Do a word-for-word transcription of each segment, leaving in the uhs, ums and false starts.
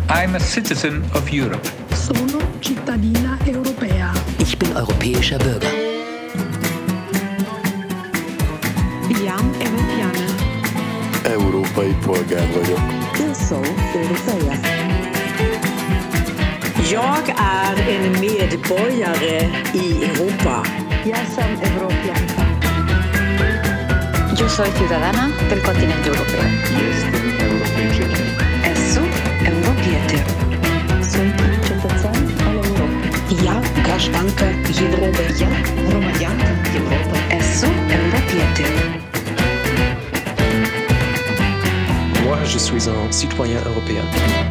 I'm a citizen of Europe. Sono cittadina europea. Ich bin europäischer Bürger. Iam Europeană. Európai polgár vagyok. Eu sou europeia. Jag är en medborgare i Europa. Jag som europeanka. Yo soy ciudadana del continente europeo. Jestem Europejczykiem. Esu Europieter. Sunt cetățean al Europei. Ja grażdanka Europy. Ja Romanianka Europy. Esu Europieter. Moi, je suis un citoyen européen.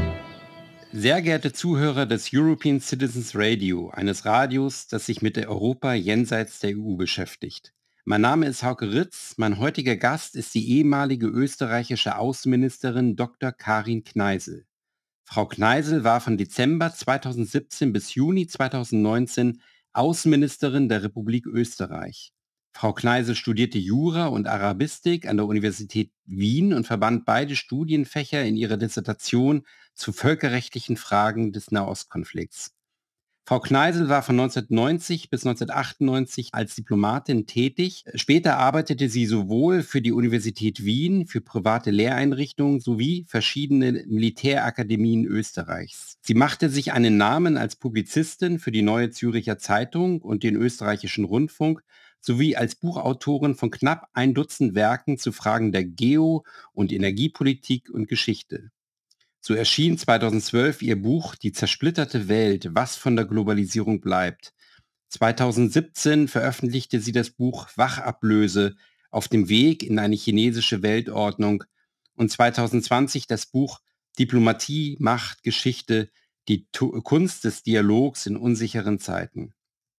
Sehr geehrte Zuhörer des European Citizens Radio, eines Radios, das sich mit der Europa jenseits der E U beschäftigt. Mein Name ist Hauke Ritz, mein heutiger Gast ist die ehemalige österreichische Außenministerin Doktor Karin Kneissel. Frau Kneissel war von Dezember zweitausendsiebzehn bis Juni zweitausendneunzehn Außenministerin der Republik Österreich. Frau Kneissel studierte Jura und Arabistik an der Universität Wien und verband beide Studienfächer in ihrer Dissertation zu völkerrechtlichen Fragen des Nahostkonflikts. Frau Kneissel war von neunzehnhundertneunzig bis neunzehnhundertachtundneunzig als Diplomatin tätig. Später arbeitete sie sowohl für die Universität Wien, für private Lehreinrichtungen sowie verschiedene Militärakademien Österreichs. Sie machte sich einen Namen als Publizistin für die Neue Züricher Zeitung und den österreichischen Rundfunk sowie als Buchautorin von knapp ein Dutzend Werken zu Fragen der Geo- und Energiepolitik und Geschichte. So erschien zweitausendzwölf ihr Buch Die zersplitterte Welt, was von der Globalisierung bleibt. zweitausendsiebzehn veröffentlichte sie das Buch Wachablöse auf dem Weg in eine chinesische Weltordnung und zweitausendzwanzig das Buch Diplomatie, Macht, Geschichte, die Tu- Kunst des Dialogs in unsicheren Zeiten.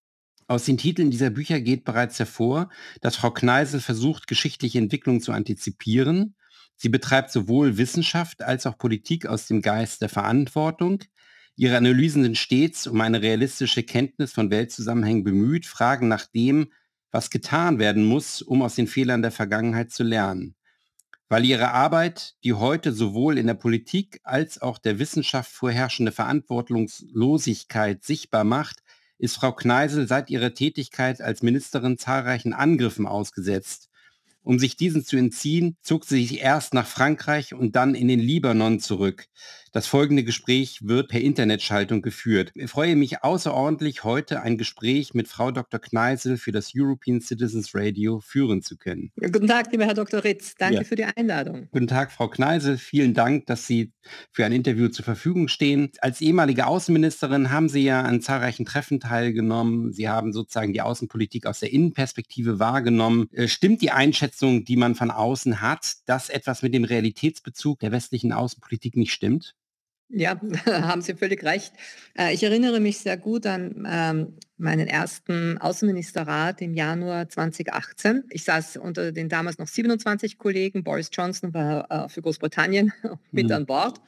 Aus den Titeln dieser Bücher geht bereits hervor, dass Frau Kneissel versucht, geschichtliche Entwicklung zu antizipieren. Sie betreibt sowohl Wissenschaft als auch Politik aus dem Geist der Verantwortung. Ihre Analysen sind stets um eine realistische Kenntnis von Weltzusammenhängen bemüht, fragen nach dem, was getan werden muss, um aus den Fehlern der Vergangenheit zu lernen. Weil ihre Arbeit die heute sowohl in der Politik als auch der Wissenschaft vorherrschende Verantwortungslosigkeit sichtbar macht, ist Frau Kneissel seit ihrer Tätigkeit als Ministerin zahlreichen Angriffen ausgesetzt. Um sich diesen zu entziehen, zog sie sich erst nach Frankreich und dann in den Libanon zurück. Das folgende Gespräch wird per Internetschaltung geführt. Ich freue mich außerordentlich, heute ein Gespräch mit Frau Doktor Kneissel für das European Citizens Radio führen zu können. Guten Tag, lieber Herr Doktor Ritz. Danke ja. für die Einladung. Guten Tag, Frau Kneissel. Vielen Dank, dass Sie für ein Interview zur Verfügung stehen. Als ehemalige Außenministerin haben Sie ja an zahlreichen Treffen teilgenommen. Sie haben sozusagen die Außenpolitik aus der Innenperspektive wahrgenommen. Stimmt die Einschätzung, die man von außen hat, dass etwas mit dem Realitätsbezug der westlichen Außenpolitik nicht stimmt? Ja, haben Sie völlig recht. Ich erinnere mich sehr gut an ähm, meinen ersten Außenministerrat im Januar zweitausendachtzehn. Ich saß unter den damals noch siebenundzwanzig Kollegen. Boris Johnson war äh, für Großbritannien mit mhm. an Bord.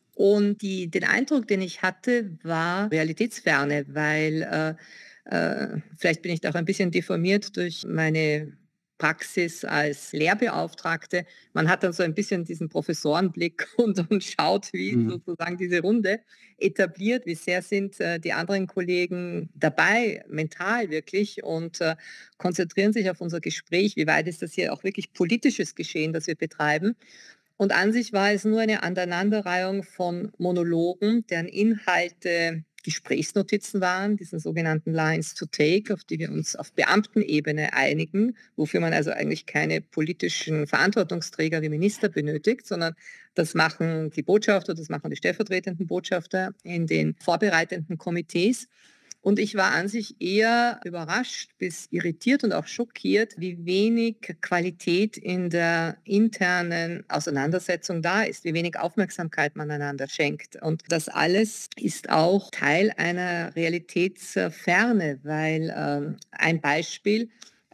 Und die, den Eindruck, den ich hatte, war Realitätsferne, weil äh, äh, vielleicht bin ich da auch ein bisschen deformiert durch meine Praxis als Lehrbeauftragte. Man hat dann so ein bisschen diesen Professorenblick und, und schaut, wie mhm. sozusagen diese Runde etabliert, wie sehr sind äh, die anderen Kollegen dabei, mental wirklich, und äh, konzentrieren sich auf unser Gespräch, wie weit ist das hier auch wirklich politisches Geschehen, das wir betreiben. Und an sich war es nur eine Aneinanderreihung von Monologen, deren Inhalte Gesprächsnotizen waren, diesen sogenannten Lines to take, auf die wir uns auf Beamtenebene einigen, wofür man also eigentlich keine politischen Verantwortungsträger wie Minister benötigt, sondern das machen die Botschafter, das machen die stellvertretenden Botschafter in den vorbereitenden Komitees. Und ich war an sich eher überrascht bis irritiert und auch schockiert, wie wenig Qualität in der internen Auseinandersetzung da ist, wie wenig Aufmerksamkeit man einander schenkt. Und das alles ist auch Teil einer Realitätsferne, weil äh, ein Beispiel,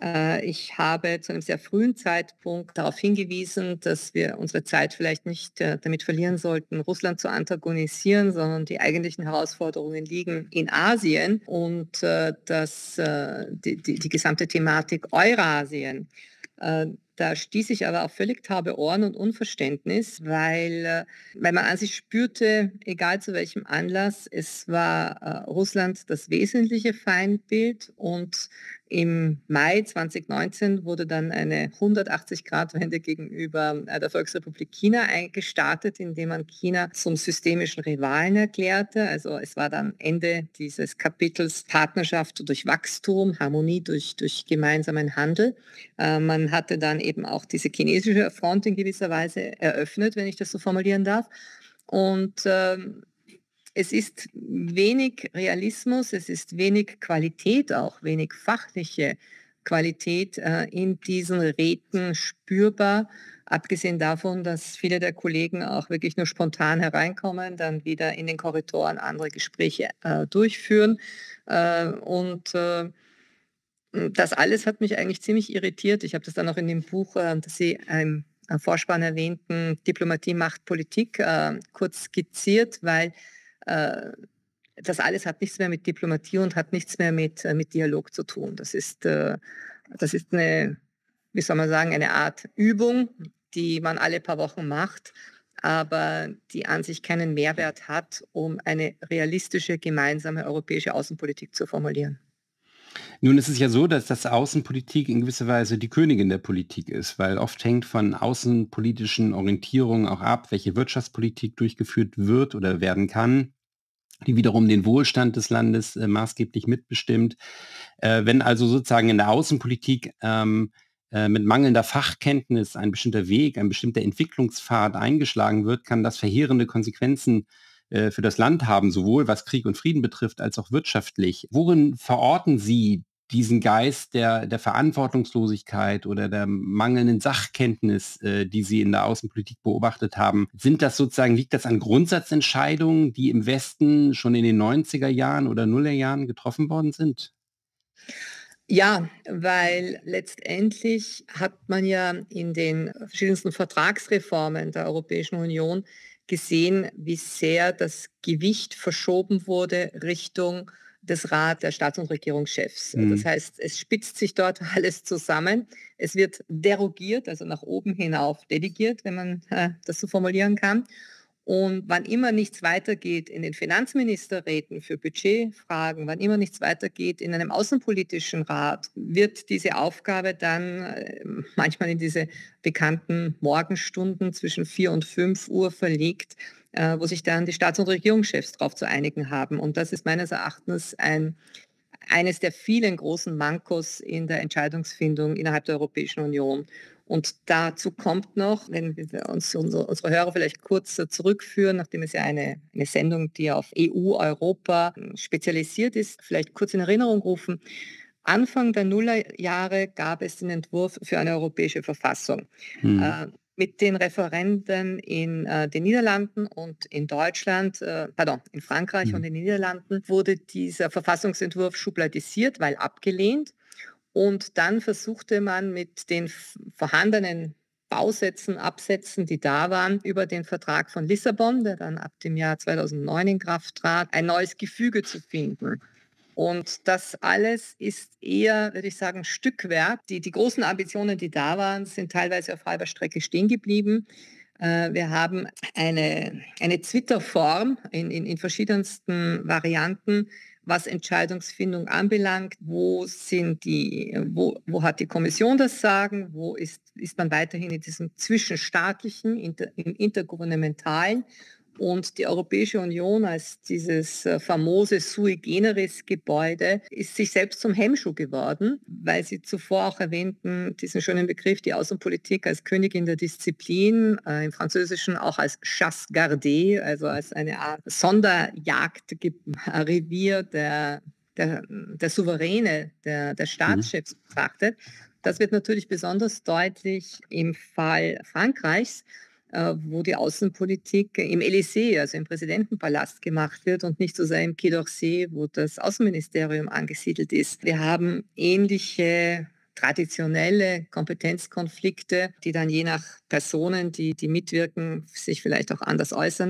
ich habe zu einem sehr frühen Zeitpunkt darauf hingewiesen, dass wir unsere Zeit vielleicht nicht damit verlieren sollten, Russland zu antagonisieren, sondern die eigentlichen Herausforderungen liegen in Asien und dass die, die, die gesamte Thematik Eurasien Da stieß ich aber auf völlig taube Ohren und Unverständnis, weil, weil man an sich spürte, egal zu welchem Anlass, es war äh, Russland das wesentliche Feindbild, und im Mai zweitausendneunzehn wurde dann eine hundertachtzig-Grad-Wende gegenüber äh, der Volksrepublik China gestartet, indem man China zum systemischen Rivalen erklärte. Also es war dann Ende dieses Kapitels Partnerschaft durch Wachstum, Harmonie durch, durch gemeinsamen Handel. Äh, man hatte dann eben auch diese chinesische Front in gewisser Weise eröffnet, wenn ich das so formulieren darf. Und ähm, es ist wenig Realismus, es ist wenig Qualität, auch wenig fachliche Qualität äh, in diesen Räten spürbar, abgesehen davon, dass viele der Kollegen auch wirklich nur spontan hereinkommen, dann wieder in den Korridoren andere Gespräche äh, durchführen. Äh, und äh, das alles hat mich eigentlich ziemlich irritiert. Ich habe das dann auch in dem Buch, äh, das Sie im äh, Vorspann erwähnten, Diplomatie macht Politik, äh, kurz skizziert, weil das alles hat nichts mehr mit Diplomatie und hat nichts mehr mit, mit Dialog zu tun. Das ist, das ist eine, wie soll man sagen, eine Art Übung, die man alle paar Wochen macht, aber die an sich keinen Mehrwert hat, um eine realistische gemeinsame europäische Außenpolitik zu formulieren. Nun ist es ja so, dass das Außenpolitik in gewisser Weise die Königin der Politik ist, weil oft hängt von außenpolitischen Orientierungen auch ab, welche Wirtschaftspolitik durchgeführt wird oder werden kann, die wiederum den Wohlstand des Landes äh, maßgeblich mitbestimmt. Äh, wenn also sozusagen in der Außenpolitik ähm, äh, mit mangelnder Fachkenntnis ein bestimmter Weg, ein bestimmter Entwicklungspfad eingeschlagen wird, kann das verheerende Konsequenzen für das Land haben, sowohl was Krieg und Frieden betrifft, als auch wirtschaftlich. Worin verorten Sie diesen Geist der, der Verantwortungslosigkeit oder der mangelnden Sachkenntnis, äh, die Sie in der Außenpolitik beobachtet haben? Sind das sozusagen, liegt das an Grundsatzentscheidungen, die im Westen schon in den neunziger Jahren oder Nullerjahren getroffen worden sind? Ja, weil letztendlich hat man ja in den verschiedensten Vertragsreformen der Europäischen Union gesehen, wie sehr das Gewicht verschoben wurde Richtung des Rat der Staats- und Regierungschefs. Mhm. Das heißt, es spitzt sich dort alles zusammen. Es wird derogiert, also nach oben hinauf delegiert, wenn man äh, das so formulieren kann. Und wann immer nichts weitergeht in den Finanzministerräten für Budgetfragen, wann immer nichts weitergeht in einem außenpolitischen Rat, wird diese Aufgabe dann äh, manchmal in diese bekannten Morgenstunden zwischen vier und fünf Uhr verlegt, äh, wo sich dann die Staats- und Regierungschefs darauf zu einigen haben. Und das ist meines Erachtens ein, eines der vielen großen Mankos in der Entscheidungsfindung innerhalb der Europäischen Union. Und dazu kommt noch, wenn wir uns unsere, unsere Hörer vielleicht kurz zurückführen, nachdem es ja eine, eine Sendung, die auf E U, Europa spezialisiert ist, vielleicht kurz in Erinnerung rufen. Anfang der Nullerjahre gab es den Entwurf für eine europäische Verfassung. Hm. Äh, mit den Referenden in äh, den Niederlanden und in Deutschland, äh, pardon, in Frankreich hm. und in den Niederlanden wurde dieser Verfassungsentwurf schubladisiert, weil abgelehnt. Und dann versuchte man mit den vorhandenen Bausätzen, Absätzen, die da waren, über den Vertrag von Lissabon, der dann ab dem Jahr zweitausendneun in Kraft trat, ein neues Gefüge zu finden. Und das alles ist eher, würde ich sagen, Stückwerk. Die, die großen Ambitionen, die da waren, sind teilweise auf halber Strecke stehen geblieben. Wir haben eine, eine Twitter-Form in, in, in verschiedensten Varianten, was Entscheidungsfindung anbelangt. Wo sind die, wo, wo hat die Kommission das Sagen? Wo ist, ist man weiterhin in diesem zwischenstaatlichen, inter, im intergouvernementalen? Und die Europäische Union als dieses famose Sui Generis Gebäude ist sich selbst zum Hemmschuh geworden, weil Sie zuvor auch erwähnten, diesen schönen Begriff, die Außenpolitik als Königin der Disziplin, äh, im Französischen auch als chasse gardée, also als eine Art Sonderjagdrevier der, der, der Souveräne, der, der Staatschefs betrachtet. Das wird natürlich besonders deutlich im Fall Frankreichs, wo die Außenpolitik im Élysée, also im Präsidentenpalast, gemacht wird und nicht so sehr im Quai d'Orsay, wo das Außenministerium angesiedelt ist. Wir haben ähnliche traditionelle Kompetenzkonflikte, die dann je nach Personen, die, die mitwirken, sich vielleicht auch anders äußern.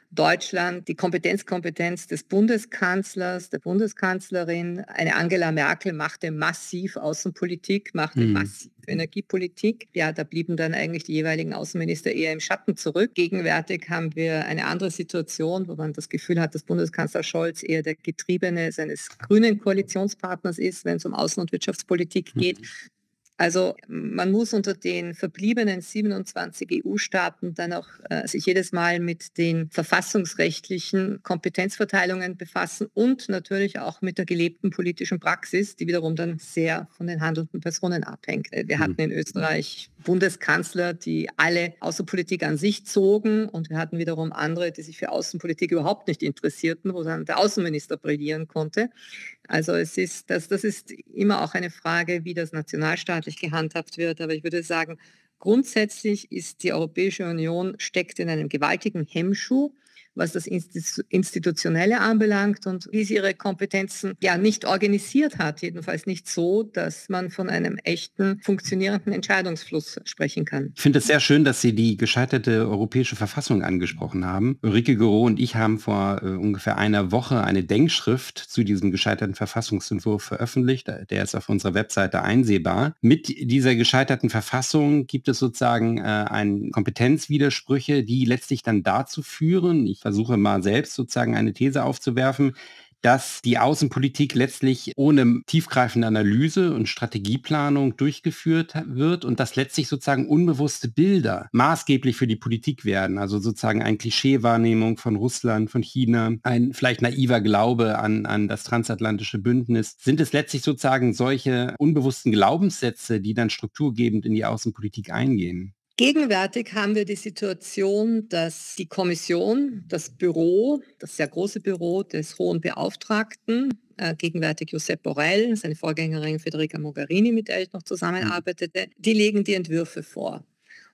Deutschland die Kompetenzkompetenz des Bundeskanzlers, der Bundeskanzlerin. Eine Angela Merkel machte massiv Außenpolitik, machte mhm. massiv Energiepolitik. Ja, da blieben dann eigentlich die jeweiligen Außenminister eher im Schatten zurück. Gegenwärtig haben wir eine andere Situation, wo man das Gefühl hat, dass Bundeskanzler Scholz eher der Getriebene seines grünen Koalitionspartners ist, wenn es um Außen- und Wirtschaftspolitik geht. Mhm. Also man muss unter den verbliebenen siebenundzwanzig E U-Staaten dann auch äh, sich jedes Mal mit den verfassungsrechtlichen Kompetenzverteilungen befassen und natürlich auch mit der gelebten politischen Praxis, die wiederum dann sehr von den handelnden Personen abhängt. Wir hatten in Österreich Bundeskanzler, die alle Außenpolitik an sich zogen und wir hatten wiederum andere, die sich für Außenpolitik überhaupt nicht interessierten, wo dann der Außenminister brillieren konnte. Also es ist, das, das ist immer auch eine Frage, wie das nationalstaatlich gehandhabt wird. Aber ich würde sagen, grundsätzlich ist die Europäische Union steckt in einem gewaltigen Hemmschuh, was das Institutionelle anbelangt und wie sie ihre Kompetenzen ja nicht organisiert hat, jedenfalls nicht so, dass man von einem echten, funktionierenden Entscheidungsfluss sprechen kann. Ich finde es sehr schön, dass Sie die gescheiterte europäische Verfassung angesprochen haben. Ulrike Guerreau und ich haben vor äh, ungefähr einer Woche eine Denkschrift zu diesem gescheiterten Verfassungsentwurf veröffentlicht. Der ist auf unserer Webseite einsehbar. Mit dieser gescheiterten Verfassung gibt es sozusagen äh, ein Kompetenzwidersprüche, die letztlich dann dazu führen, ich versuche mal selbst sozusagen eine These aufzuwerfen, dass die Außenpolitik letztlich ohne tiefgreifende Analyse und Strategieplanung durchgeführt wird und dass letztlich sozusagen unbewusste Bilder maßgeblich für die Politik werden. Also sozusagen eine Klischeewahrnehmung von Russland, von China, ein vielleicht naiver Glaube an, an das transatlantische Bündnis. Sind es letztlich sozusagen solche unbewussten Glaubenssätze, die dann strukturgebend in die Außenpolitik eingehen? Gegenwärtig haben wir die Situation, dass die Kommission, das Büro, das sehr große Büro des Hohen Beauftragten, äh, gegenwärtig Josep Borrell, seine Vorgängerin Federica Mogherini, mit der ich noch zusammenarbeitete, die legen die Entwürfe vor.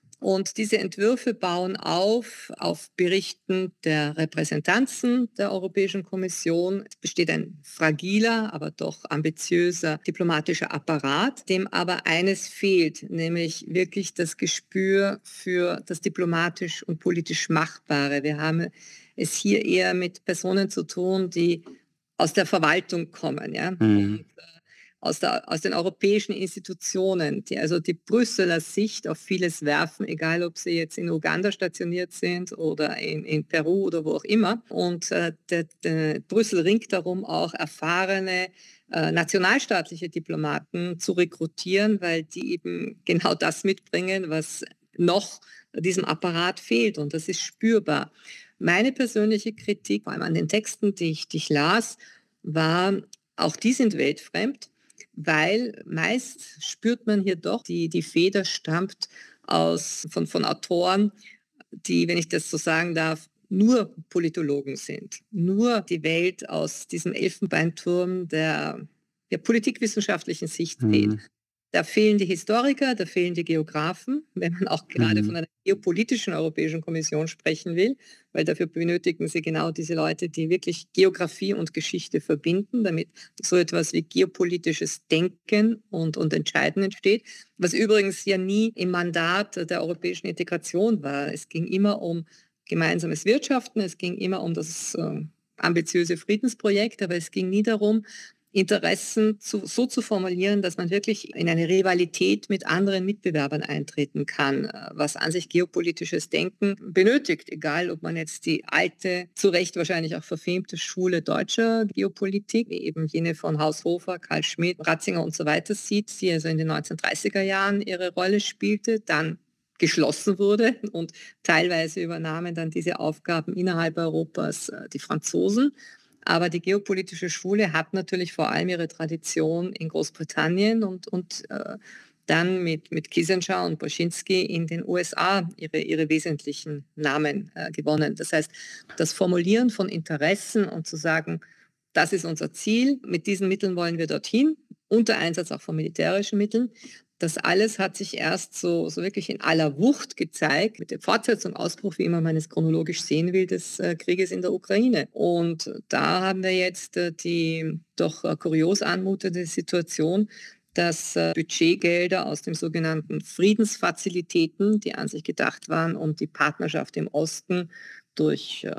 Und diese Entwürfe bauen auf auf Berichten der Repräsentanzen der Europäischen Kommission. Es besteht ein fragiler, aber doch ambitiöser diplomatischer Apparat, dem aber eines fehlt, nämlich wirklich das Gespür für das diplomatisch und politisch Machbare. Wir haben es hier eher mit Personen zu tun, die aus der Verwaltung kommen, ja. Mhm. Und, Aus, der, aus den europäischen Institutionen, die also die Brüsseler Sicht auf vieles werfen, egal ob sie jetzt in Uganda stationiert sind oder in, in Peru oder wo auch immer. Und äh, der, der Brüssel ringt darum, auch erfahrene äh, nationalstaatliche Diplomaten zu rekrutieren, weil die eben genau das mitbringen, was noch diesem Apparat fehlt. Und das ist spürbar. Meine persönliche Kritik, vor allem an den Texten, die ich, die ich las, war, auch die sind weltfremd, weil meist spürt man hier doch, die, die Feder stammt aus, von, von Autoren, die, wenn ich das so sagen darf, nur Politologen sind, nur die Welt aus diesem Elfenbeinturm der, der politikwissenschaftlichen Sicht sieht. Mhm. Da fehlen die Historiker, da fehlen die Geografen, wenn man auch gerade mhm. von einer geopolitischen Europäischen Kommission sprechen will, weil dafür benötigen sie genau diese Leute, die wirklich Geografie und Geschichte verbinden, damit so etwas wie geopolitisches Denken und, und Entscheiden entsteht, was übrigens ja nie im Mandat der europäischen Integration war. Es ging immer um gemeinsames Wirtschaften, es ging immer um das äh, ambitiöse Friedensprojekt, aber es ging nie darum, Interessen zu, so zu formulieren, dass man wirklich in eine Rivalität mit anderen Mitbewerbern eintreten kann, was an sich geopolitisches Denken benötigt, egal ob man jetzt die alte, zu Recht wahrscheinlich auch verfemte Schule deutscher Geopolitik, eben jene von Haushofer, Karl Schmidt, Ratzinger und so weiter sieht, die also in den neunzehnhundertdreißiger Jahren ihre Rolle spielte, dann geschlossen wurde und teilweise übernahmen dann diese Aufgaben innerhalb Europas die Franzosen. Aber die geopolitische Schule hat natürlich vor allem ihre Tradition in Großbritannien und, und äh, dann mit, mit Kissinger und Brzezinski in den U S A ihre, ihre wesentlichen Namen äh, gewonnen. Das heißt, das Formulieren von Interessen und zu sagen, das ist unser Ziel, mit diesen Mitteln wollen wir dorthin, unter Einsatz auch von militärischen Mitteln. Das alles hat sich erst so, so wirklich in aller Wucht gezeigt, mit der Fortsetzung, Ausbruch, wie immer man es chronologisch sehen will, des äh, Krieges in der Ukraine. Und da haben wir jetzt äh, die doch äh, kurios anmutende Situation, dass äh, Budgetgelder aus den sogenannten Friedensfazilitäten, die an sich gedacht waren, um die Partnerschaft im Osten durch äh,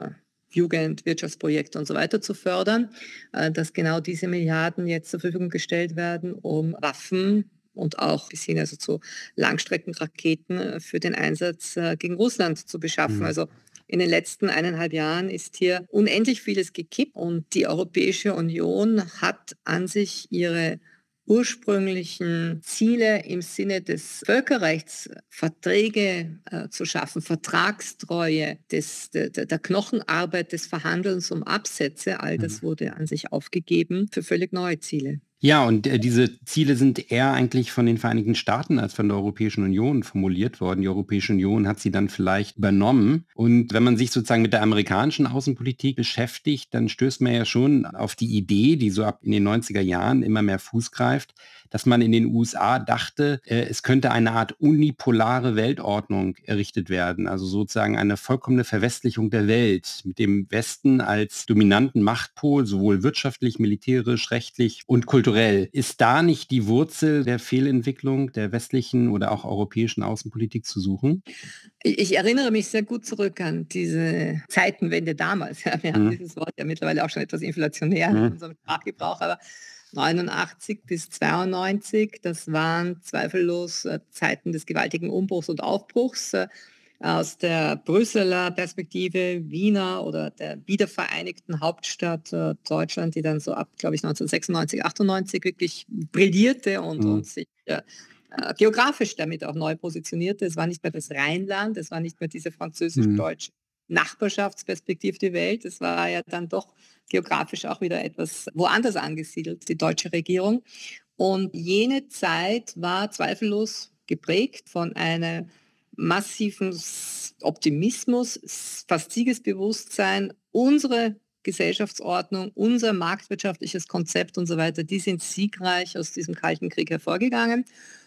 Jugend, Wirtschaftsprojekte und so weiter zu fördern, dass genau diese Milliarden jetzt zur Verfügung gestellt werden, um Waffen und auch bis hin also zu Langstreckenraketen für den Einsatz gegen Russland zu beschaffen. Mhm. Also in den letzten eineinhalb Jahren ist hier unendlich vieles gekippt und die Europäische Union hat an sich ihre ursprünglichen Ziele im Sinne des Völkerrechts, Verträge äh, zu schaffen, Vertragstreue, des, der, der Knochenarbeit des Verhandelns um Absätze, all das wurde an sich aufgegeben für völlig neue Ziele. Ja, und äh, diese Ziele sind eher eigentlich von den Vereinigten Staaten als von der Europäischen Union formuliert worden. Die Europäische Union hat sie dann vielleicht übernommen. Und wenn man sich sozusagen mit der amerikanischen Außenpolitik beschäftigt, dann stößt man ja schon auf die Idee, die so ab in den neunziger Jahren immer mehr Fuß greift, dass man in den U S A dachte, äh, es könnte eine Art unipolare Weltordnung errichtet werden. Also sozusagen eine vollkommene Verwestlichung der Welt mit dem Westen als dominanten Machtpol, sowohl wirtschaftlich, militärisch, rechtlich und kulturell. Ist da nicht die Wurzel der Fehlentwicklung der westlichen oder auch europäischen Außenpolitik zu suchen? Ich, ich erinnere mich sehr gut zurück an diese Zeitenwende damals. Ja, wir mhm. haben dieses Wort ja mittlerweile auch schon etwas inflationär mhm. in unserem Sprachgebrauch, aber neunundachtzig bis zweiundneunzig, das waren zweifellos äh, Zeiten des gewaltigen Umbruchs und Aufbruchs. Äh, aus der Brüsseler Perspektive, Wiener oder der wiedervereinigten Hauptstadt äh, Deutschland, die dann so ab, glaube ich, neunzehnhundertsechsundneunzig, achtundneunzig wirklich brillierte und, mhm. und sich äh, äh, geografisch damit auch neu positionierte. Es war nicht mehr das Rheinland, es war nicht mehr diese französisch-deutsche mhm. Nachbarschaftsperspektive der Welt. Es war ja dann doch geografisch auch wieder etwas woanders angesiedelt, die deutsche Regierung. Und jene Zeit war zweifellos geprägt von einer massiven Optimismus, fast Siegesbewusstsein, unsere Gesellschaftsordnung, unser marktwirtschaftliches Konzept und so weiter, die sind siegreich aus diesem Kalten Krieg hervorgegangen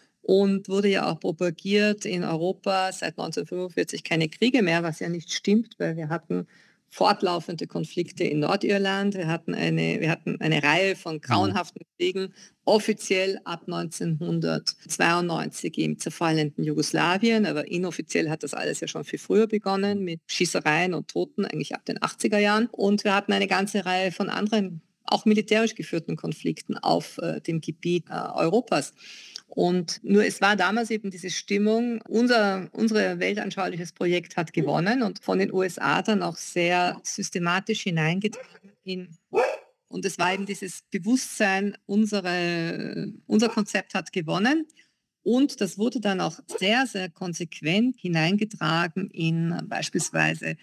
und wurde ja auch propagiert in Europa seit neunzehnhundertfünfundvierzig keine Kriege mehr, was ja nicht stimmt, weil wir hatten fortlaufende Konflikte in Nordirland. Wir hatten eine, wir hatten eine Reihe von grauenhaften Kriegen, offiziell ab neunzehnhundertzweiundneunzig im zerfallenden Jugoslawien, aber inoffiziell hat das alles ja schon viel früher begonnen, mit Schießereien und Toten, eigentlich ab den achtziger Jahren. Und wir hatten eine ganze Reihe von anderen, auch militärisch geführten Konflikten auf äh, dem Gebiet äh, Europas. Und nur es war damals eben diese Stimmung, unser, unser weltanschauliches Projekt hat gewonnen und von den U S A dann auch sehr systematisch hineingetragen in, und es war eben dieses Bewusstsein, unsere, unser Konzept hat gewonnen. Und das wurde dann auch sehr, sehr konsequent hineingetragen in beispielsweise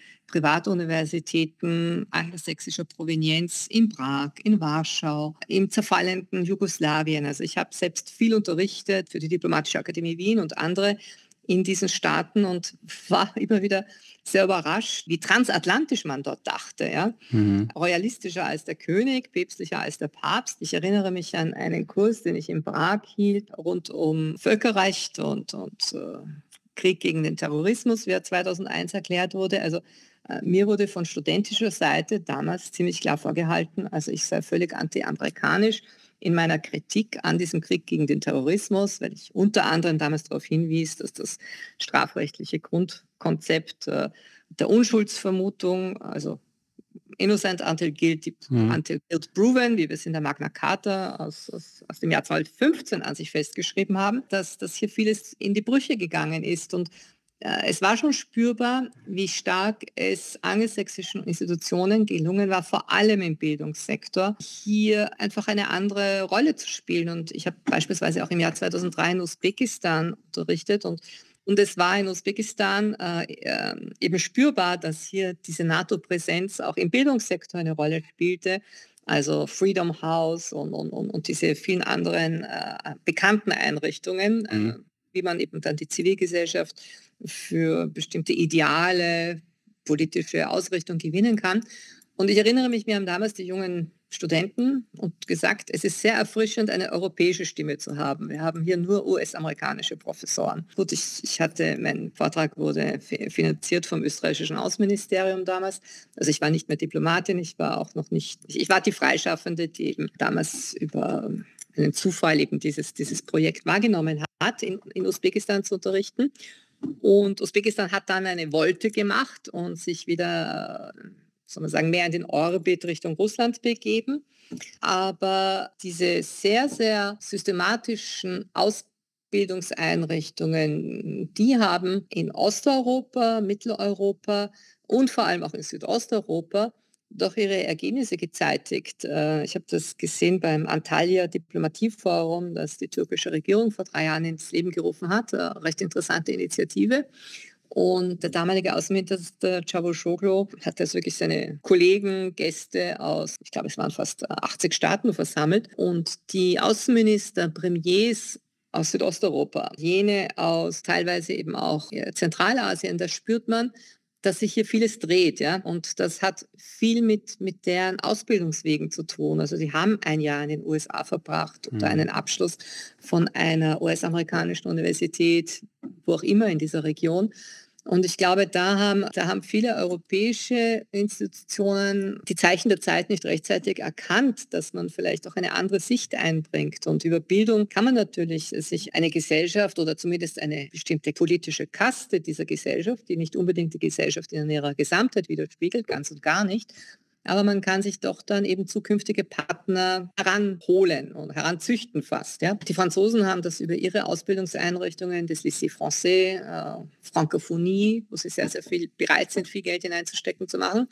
Privatuniversitäten angelsächsischer Provenienz in Prag, in Warschau, im zerfallenden Jugoslawien. Also ich habe selbst viel unterrichtet für die Diplomatische Akademie Wien und andere in diesen Staaten und war immer wieder sehr überrascht, wie transatlantisch man dort dachte. Ja? Mhm. Royalistischer als der König, päpstlicher als der Papst. Ich erinnere mich an einen Kurs, den ich in Prag hielt, rund um Völkerrecht und, und äh, Krieg gegen den Terrorismus, wie er zweitausendeins erklärt wurde. Also äh, mir wurde von studentischer Seite damals ziemlich klar vorgehalten, also ich sei völlig anti-amerikanisch in meiner Kritik an diesem Krieg gegen den Terrorismus, weil ich unter anderem damals darauf hinwies, dass das strafrechtliche Grundkonzept äh, der Unschuldsvermutung, also innocent until guilty, mhm. until guilt proven, wie wir es in der Magna Carta aus, aus, aus dem Jahr zweitausendfünfzehn an sich festgeschrieben haben, dass, dass hier vieles in die Brüche gegangen ist. Und es war schon spürbar, wie stark es angelsächsischen Institutionen gelungen war, vor allem im Bildungssektor, hier einfach eine andere Rolle zu spielen. Und ich habe beispielsweise auch im Jahr zweitausenddrei in Usbekistan unterrichtet und Und es war in Usbekistan äh, eben spürbar, dass hier diese NATO-Präsenz auch im Bildungssektor eine Rolle spielte. Also Freedom House und, und, und diese vielen anderen äh, bekannten Einrichtungen, mhm. äh, wie man eben dann die Zivilgesellschaft für bestimmte Ideale, politische Ausrichtung gewinnen kann. Und ich erinnere mich, wir haben damals die jungen Studenten und gesagt, es ist sehr erfrischend, eine europäische Stimme zu haben. Wir haben hier nur U S-amerikanische Professoren. Gut, ich, ich hatte, mein Vortrag wurde finanziert vom österreichischen Außenministerium damals. Also ich war nicht mehr Diplomatin, ich war auch noch nicht, ich, ich war die Freischaffende, die eben damals über einen Zufall eben dieses, dieses Projekt wahrgenommen hat, in, in Usbekistan zu unterrichten. Und Usbekistan hat dann eine Volte gemacht und sich wieder soll man sagen, mehr in den Orbit Richtung Russland begeben. Aber diese sehr, sehr systematischen Ausbildungseinrichtungen, die haben in Osteuropa, Mitteleuropa und vor allem auch in Südosteuropa doch ihre Ergebnisse gezeitigt. Ich habe das gesehen beim Antalya Diplomatieforum, das die türkische Regierung vor drei Jahren ins Leben gerufen hat. Eine recht interessante Initiative. Und der damalige Außenminister Cavusoglu hat das wirklich seine Kollegen, Gäste aus, ich glaube, es waren fast achtzig Staaten versammelt. Und die Außenminister, Premiers aus Südosteuropa, jene aus teilweise eben auch Zentralasien, da spürt man, dass sich hier vieles dreht, ja, und das hat viel mit, mit deren Ausbildungswegen zu tun. Also sie haben ein Jahr in den U S A verbracht oder mhm. einen Abschluss von einer U S-amerikanischen Universität, wo auch immer in dieser Region. Und ich glaube, da haben, da haben viele europäische Institutionen die Zeichen der Zeit nicht rechtzeitig erkannt, dass man vielleicht auch eine andere Sicht einbringt. Und über Bildung kann man natürlich sich eine Gesellschaft oder zumindest eine bestimmte politische Kaste dieser Gesellschaft, die nicht unbedingt die Gesellschaft in ihrer Gesamtheit widerspiegelt, ganz und gar nicht, aber man kann sich doch dann eben zukünftige Partner heranholen und heranzüchten fast. Ja. Die Franzosen haben das über ihre Ausbildungseinrichtungen, das Lycée Français, äh, Francophonie, wo sie sehr, sehr viel bereit sind, viel Geld hineinzustecken, zu machen.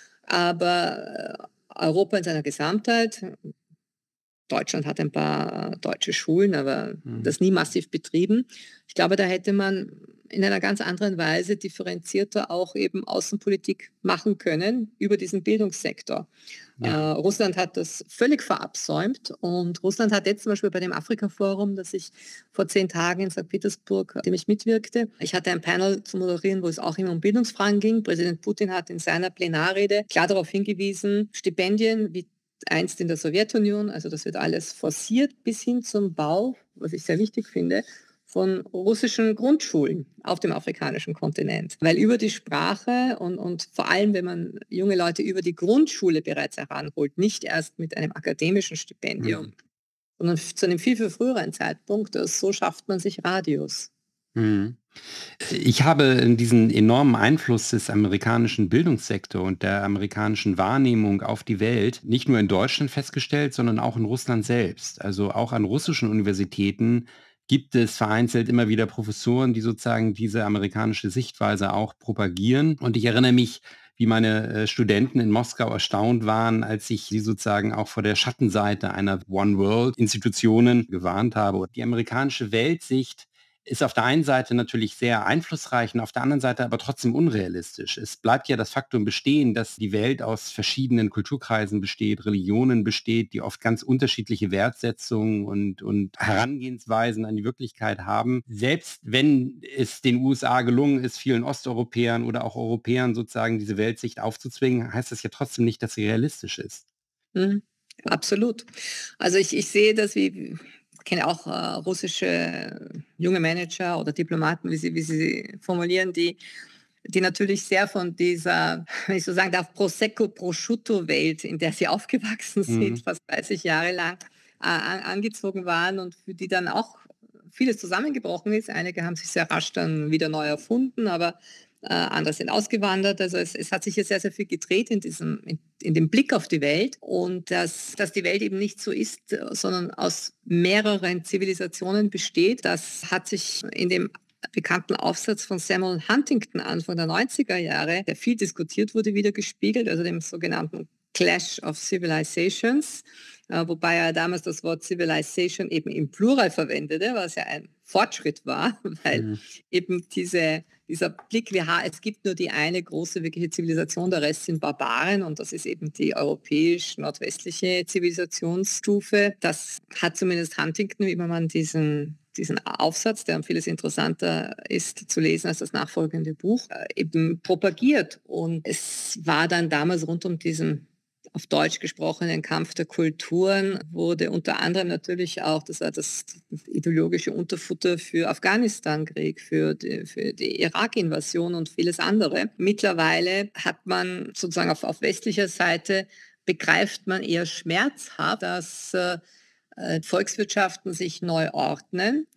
Aber äh, Europa in seiner Gesamtheit, Deutschland hat ein paar deutsche Schulen, aber mhm. das nie massiv betrieben. Ich glaube, da hätte man in einer ganz anderen Weise differenzierter auch eben Außenpolitik machen können über diesen Bildungssektor. Ja. Äh, Russland hat das völlig verabsäumt und Russland hat jetzt zum Beispiel bei dem Afrika-Forum, das ich vor zehn Tagen in Sankt Petersburg, dem ich mitwirkte, ich hatte ein Panel zu moderieren, wo es auch immer um Bildungsfragen ging. Präsident Putin hat in seiner Plenarrede klar darauf hingewiesen, Stipendien wie einst in der Sowjetunion, also das wird alles forciert bis hin zum Bau, was ich sehr wichtig finde, von russischen Grundschulen auf dem afrikanischen Kontinent. Weil über die Sprache und, und vor allem, wenn man junge Leute über die Grundschule bereits heranholt, nicht erst mit einem akademischen Stipendium, mhm. sondern zu einem viel, viel früheren Zeitpunkt, so schafft man sich Radius. Mhm. Ich habe diesen enormen Einfluss des amerikanischen Bildungssektors und der amerikanischen Wahrnehmung auf die Welt nicht nur in Deutschland festgestellt, sondern auch in Russland selbst. Also auch an russischen Universitäten gibt es vereinzelt immer wieder Professoren, die sozusagen diese amerikanische Sichtweise auch propagieren. Und ich erinnere mich, wie meine Studenten in Moskau erstaunt waren, als ich sie sozusagen auch vor der Schattenseite einer One-World-Institutionen gewarnt habe. Die amerikanische Weltsicht ist auf der einen Seite natürlich sehr einflussreich und auf der anderen Seite aber trotzdem unrealistisch. Es bleibt ja das Faktum bestehen, dass die Welt aus verschiedenen Kulturkreisen besteht, Religionen besteht, die oft ganz unterschiedliche Wertsetzungen und, und Herangehensweisen an die Wirklichkeit haben. Selbst wenn es den U S A gelungen ist, vielen Osteuropäern oder auch Europäern sozusagen diese Weltsicht aufzuzwingen, heißt das ja trotzdem nicht, dass sie realistisch ist. Mhm, absolut. Also ich, ich sehe das wie... Ich kenne auch äh, russische junge Manager oder Diplomaten, wie sie, wie sie formulieren, die, die natürlich sehr von dieser, wenn ich so sagen darf, Prosecco-Prosciutto-Welt, in der sie aufgewachsen sind, mhm. fast dreißig Jahre lang äh, angezogen waren und für die dann auch vieles zusammengebrochen ist. Einige haben sich sehr rasch dann wieder neu erfunden, aber äh, andere sind ausgewandert. Also es, es hat sich hier sehr, sehr viel gedreht in diesem, in, in dem Blick auf die Welt und dass, dass die Welt eben nicht so ist, sondern aus mehreren Zivilisationen besteht. Das hat sich in dem bekannten Aufsatz von Samuel Huntington Anfang der neunziger Jahre, der viel diskutiert wurde, wieder gespiegelt, also dem sogenannten Clash of Civilizations, äh, wobei er damals das Wort Civilization eben im Plural verwendete, was ja ein Fortschritt war, weil mhm. eben diese, dieser Blick, wir haben, es gibt nur die eine große wirkliche Zivilisation, der Rest sind Barbaren und das ist eben die europäisch-nordwestliche Zivilisationsstufe. Das hat zumindest Huntington, wie man diesen diesen Aufsatz, der um vieles interessanter ist zu lesen als das nachfolgende Buch, eben propagiert. Und es war dann damals rund um diesen auf Deutsch gesprochenen Kampf der Kulturen, wurde unter anderem natürlich auch, das war das ideologische Unterfutter für Afghanistan-Krieg, für die, für die Irak-Invasion und vieles andere. Mittlerweile hat man sozusagen auf, auf westlicher Seite, begreift man eher schmerzhaft, dass äh, Volkswirtschaften sich neu ordnen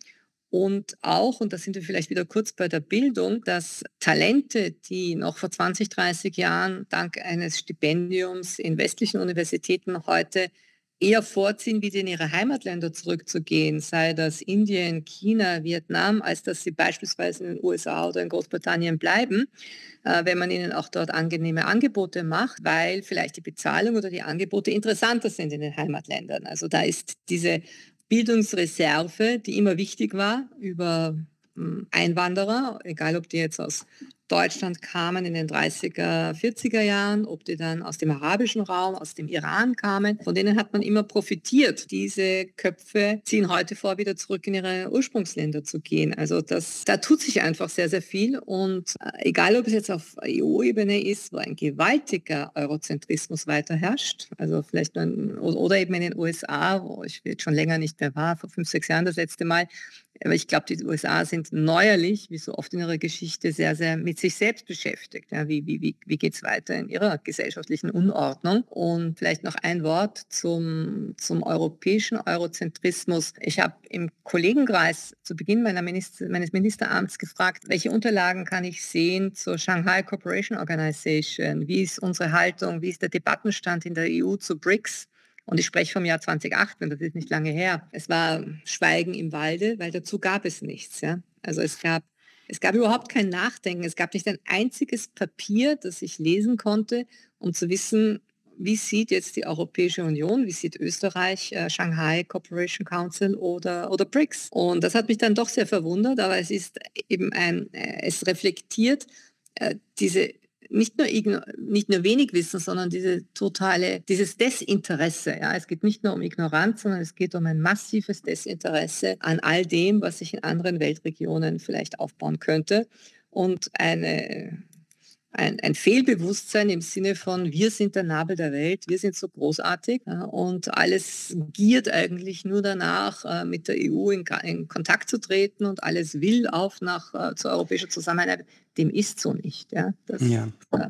Und auch, und da sind wir vielleicht wieder kurz bei der Bildung, dass Talente, die noch vor zwanzig, dreißig Jahren dank eines Stipendiums in westlichen Universitäten heute eher vorziehen, wieder in ihre Heimatländer zurückzugehen, sei das Indien, China, Vietnam, als dass sie beispielsweise in den U S A oder in Großbritannien bleiben, äh, wenn man ihnen auch dort angenehme Angebote macht, weil vielleicht die Bezahlung oder die Angebote interessanter sind in den Heimatländern. Also da ist diese Bildungsreserve, die immer wichtig war, über mh, Einwanderer, egal ob die jetzt aus Deutschland kamen in den dreißiger, vierziger Jahren, ob die dann aus dem arabischen Raum, aus dem Iran kamen. Von denen hat man immer profitiert. Diese Köpfe ziehen heute vor, wieder zurück in ihre Ursprungsländer zu gehen. Also das, da tut sich einfach sehr, sehr viel. Und äh, egal, ob es jetzt auf E U-Ebene ist, wo ein gewaltiger Eurozentrismus weiter herrscht, also vielleicht ein, oder eben in den U S A, wo ich jetzt schon länger nicht mehr war, vor fünf, sechs Jahren das letzte Mal. Aber ich glaube, die U S A sind neuerlich, wie so oft in ihrer Geschichte, sehr, sehr mit sich selbst beschäftigt. Ja, wie wie, wie, wie geht es weiter in ihrer gesellschaftlichen Unordnung? Und vielleicht noch ein Wort zum, zum europäischen Eurozentrismus. Ich habe im Kollegenkreis zu Beginn meiner Minister, meines Ministeramts gefragt, welche Unterlagen kann ich sehen zur Shanghai Cooperation Organization? Wie ist unsere Haltung? Wie ist der Debattenstand in der E U zu B R I C S? Und ich spreche vom Jahr zweitausendachtzehn, das ist nicht lange her. Es war Schweigen im Walde, weil dazu gab es nichts. Ja? Also es gab, es gab überhaupt kein Nachdenken. Es gab nicht ein einziges Papier, das ich lesen konnte, um zu wissen, wie sieht jetzt die Europäische Union, wie sieht Österreich, äh, Shanghai Cooperation Council oder, oder B R I C S. Und das hat mich dann doch sehr verwundert, aber es ist eben ein, äh, es reflektiert äh, diese Nicht nur, nicht nur wenig Wissen, sondern diese totale, dieses Desinteresse. Ja. Es geht nicht nur um Ignoranz, sondern es geht um ein massives Desinteresse an all dem, was sich in anderen Weltregionen vielleicht aufbauen könnte. Und eine, ein, ein Fehlbewusstsein im Sinne von, wir sind der Nabel der Welt, wir sind so großartig. Ja, und alles giert eigentlich nur danach, mit der E U in, in Kontakt zu treten und alles will auf nach zur europäischen Zusammenarbeit. Dem ist so nicht. Ja. Das, ja.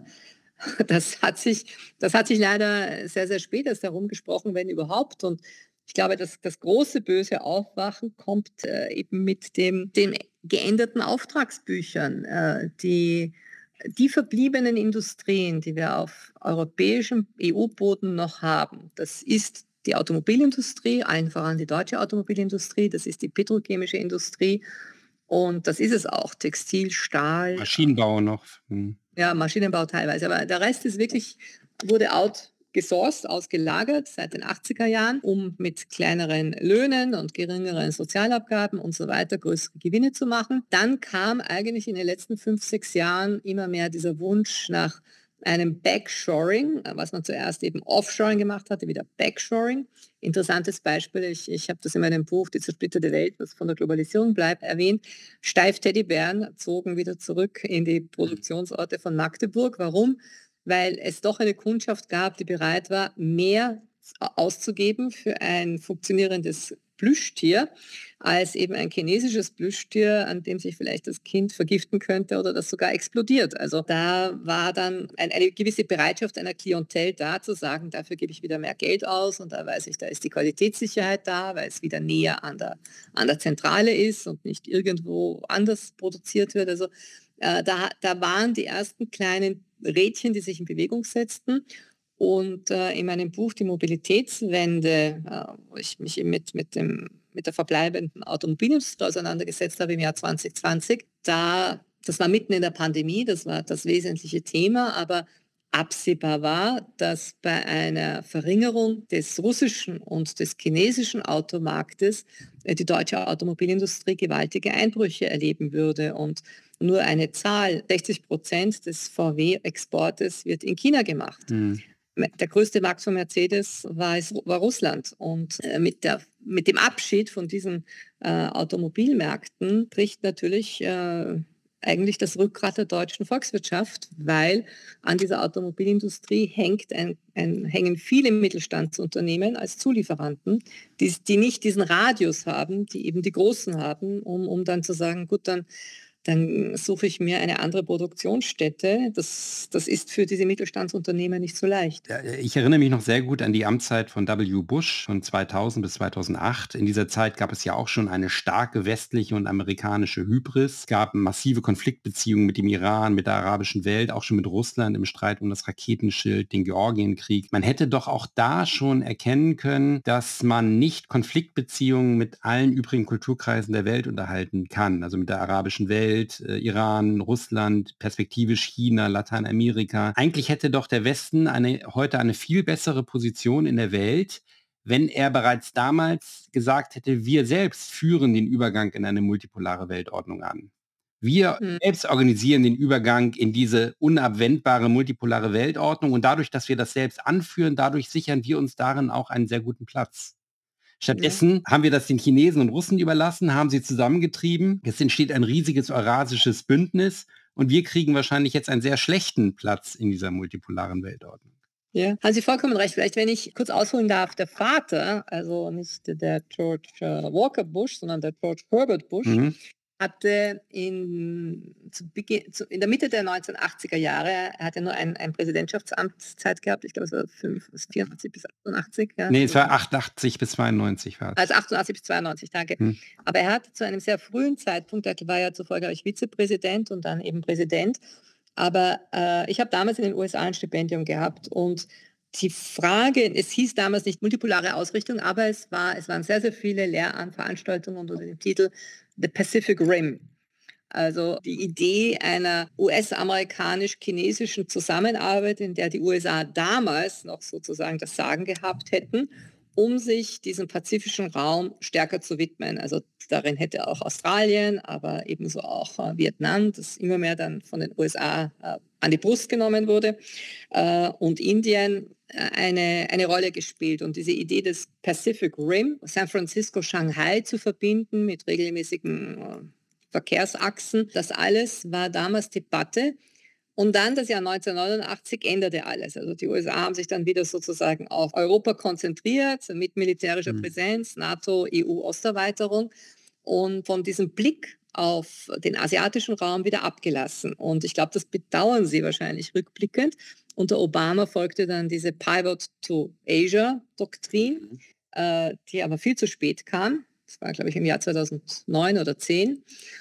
das, hat sich, das hat sich leider sehr, sehr spät erst herumgesprochen, wenn überhaupt. Und ich glaube, dass das große böse Aufwachen kommt äh, eben mit dem, den geänderten Auftragsbüchern. Äh, die, die verbliebenen Industrien, die wir auf europäischem E U-Boden noch haben, das ist die Automobilindustrie, allen voran die deutsche Automobilindustrie, das ist die petrochemische Industrie. Und das ist es auch, Textil, Stahl. Maschinenbau noch. Hm. Ja, Maschinenbau teilweise. Aber der Rest ist wirklich, wurde outgesourced, ausgelagert seit den achtziger Jahren, um mit kleineren Löhnen und geringeren Sozialabgaben und so weiter größere Gewinne zu machen. Dann kam eigentlich in den letzten fünf, sechs Jahren immer mehr dieser Wunsch nach einem Backshoring, was man zuerst eben Offshoring gemacht hatte, wieder Backshoring. Interessantes Beispiel, ich, ich habe das in meinem Buch Die zersplitterte Welt, was von der Globalisierung bleibt, erwähnt. Steif-Teddybären zogen wieder zurück in die Produktionsorte von Magdeburg. Warum? Weil es doch eine Kundschaft gab, die bereit war, mehr auszugeben für ein funktionierendes Plüschtier als eben ein chinesisches Plüschtier, an dem sich vielleicht das Kind vergiften könnte oder das sogar explodiert. Also da war dann ein, eine gewisse Bereitschaft einer Klientel da, zu sagen, dafür gebe ich wieder mehr Geld aus und da weiß ich, da ist die Qualitätssicherheit da, weil es wieder näher an der, an der Zentrale ist und nicht irgendwo anders produziert wird. Also äh, da, da waren die ersten kleinen Rädchen, die sich in Bewegung setzten. Und äh, in meinem Buch Die Mobilitätswende, äh, wo ich mich mit, mit, dem, mit der verbleibenden Automobilindustrie auseinandergesetzt habe im Jahr zwanzig zwanzig, da, das war mitten in der Pandemie, das war das wesentliche Thema, aber absehbar war, dass bei einer Verringerung des russischen und des chinesischen Automarktes äh, die deutsche Automobilindustrie gewaltige Einbrüche erleben würde. Und nur eine Zahl, sechzig Prozent des V W-Exportes wird in China gemacht. Mhm. Der größte Markt von Mercedes war, war Russland. Und äh, mit, der, mit dem Abschied von diesen äh, Automobilmärkten bricht natürlich äh, eigentlich das Rückgrat der deutschen Volkswirtschaft, weil an dieser Automobilindustrie hängt ein, ein, hängen viele Mittelstandsunternehmen als Zulieferanten, die, die nicht diesen Radius haben, die eben die Großen haben, um, um dann zu sagen, gut, dann dann suche ich mir eine andere Produktionsstätte. Das, das ist für diese Mittelstandsunternehmen nicht so leicht. Ja, ich erinnere mich noch sehr gut an die Amtszeit von W. Bush von zweitausend bis zweitausendacht. In dieser Zeit gab es ja auch schon eine starke westliche und amerikanische Hybris. Es gab massive Konfliktbeziehungen mit dem Iran, mit der arabischen Welt, auch schon mit Russland im Streit um das Raketenschild, den Georgienkrieg. Man hätte doch auch da schon erkennen können, dass man nicht Konfliktbeziehungen mit allen übrigen Kulturkreisen der Welt unterhalten kann. Also mit der arabischen Welt, Iran, Russland, perspektivisch China, Lateinamerika. Eigentlich hätte doch der Westen eine, heute eine viel bessere Position in der Welt, wenn er bereits damals gesagt hätte, wir selbst führen den Übergang in eine multipolare Weltordnung an. Wir hm. selbst organisieren den Übergang in diese unabwendbare multipolare Weltordnung und dadurch, dass wir das selbst anführen, dadurch sichern wir uns darin auch einen sehr guten Platz. Stattdessen ja. haben wir das den Chinesen und Russen überlassen, haben sie zusammengetrieben. Es entsteht ein riesiges eurasisches Bündnis und wir kriegen wahrscheinlich jetzt einen sehr schlechten Platz in dieser multipolaren Weltordnung. Ja, haben Sie vollkommen recht. Vielleicht, wenn ich kurz ausholen darf, der Vater, also nicht der George Walker Bush, sondern der George Herbert Bush, mhm. hatte in, zu Beginn, zu, in der Mitte der neunzehnhundertachtziger Jahre, er hat ja nur ein, ein Präsidentschaftsamtszeit gehabt, ich glaube es war fünf, vierundachtzig bis achtundachtzig. Ja. Nee, es war achtundachtzig bis zweiundneunzig. War es. Also achtundachtzig bis zweiundneunzig, danke. Hm. Aber er hat zu einem sehr frühen Zeitpunkt, er war ja zuvor, glaube ich, Vizepräsident und dann eben Präsident, aber äh, ich habe damals in den U S A ein Stipendium gehabt und die Frage, es hieß damals nicht multipolare Ausrichtung, aber es, war, es waren sehr, sehr viele Lehrveranstaltungen unter dem Titel The Pacific Rim. Also die Idee einer U S-amerikanisch-chinesischen Zusammenarbeit, in der die U S A damals noch sozusagen das Sagen gehabt hätten, um sich diesem pazifischen Raum stärker zu widmen. Also darin hätte auch Australien, aber ebenso auch äh, Vietnam, das immer mehr dann von den U S A äh, an die Brust genommen wurde, äh, und Indien eine, eine Rolle gespielt. Und diese Idee des Pacific Rim, San Francisco, Shanghai zu verbinden mit regelmäßigen äh, Verkehrsachsen, das alles war damals Debatte. Und dann das Jahr neunzehnhundertneunundachtzig änderte alles. Also die U S A haben sich dann wieder sozusagen auf Europa konzentriert, mit militärischer mhm. Präsenz, NATO, E U-Osterweiterung und von diesem Blick auf den asiatischen Raum wieder abgelassen. Und ich glaube, das bedauern Sie wahrscheinlich rückblickend. Unter Obama folgte dann diese Pivot to Asia-Doktrin, mhm. äh, die aber viel zu spät kam. Das war, glaube ich, im Jahr zweitausendneun oder zehn.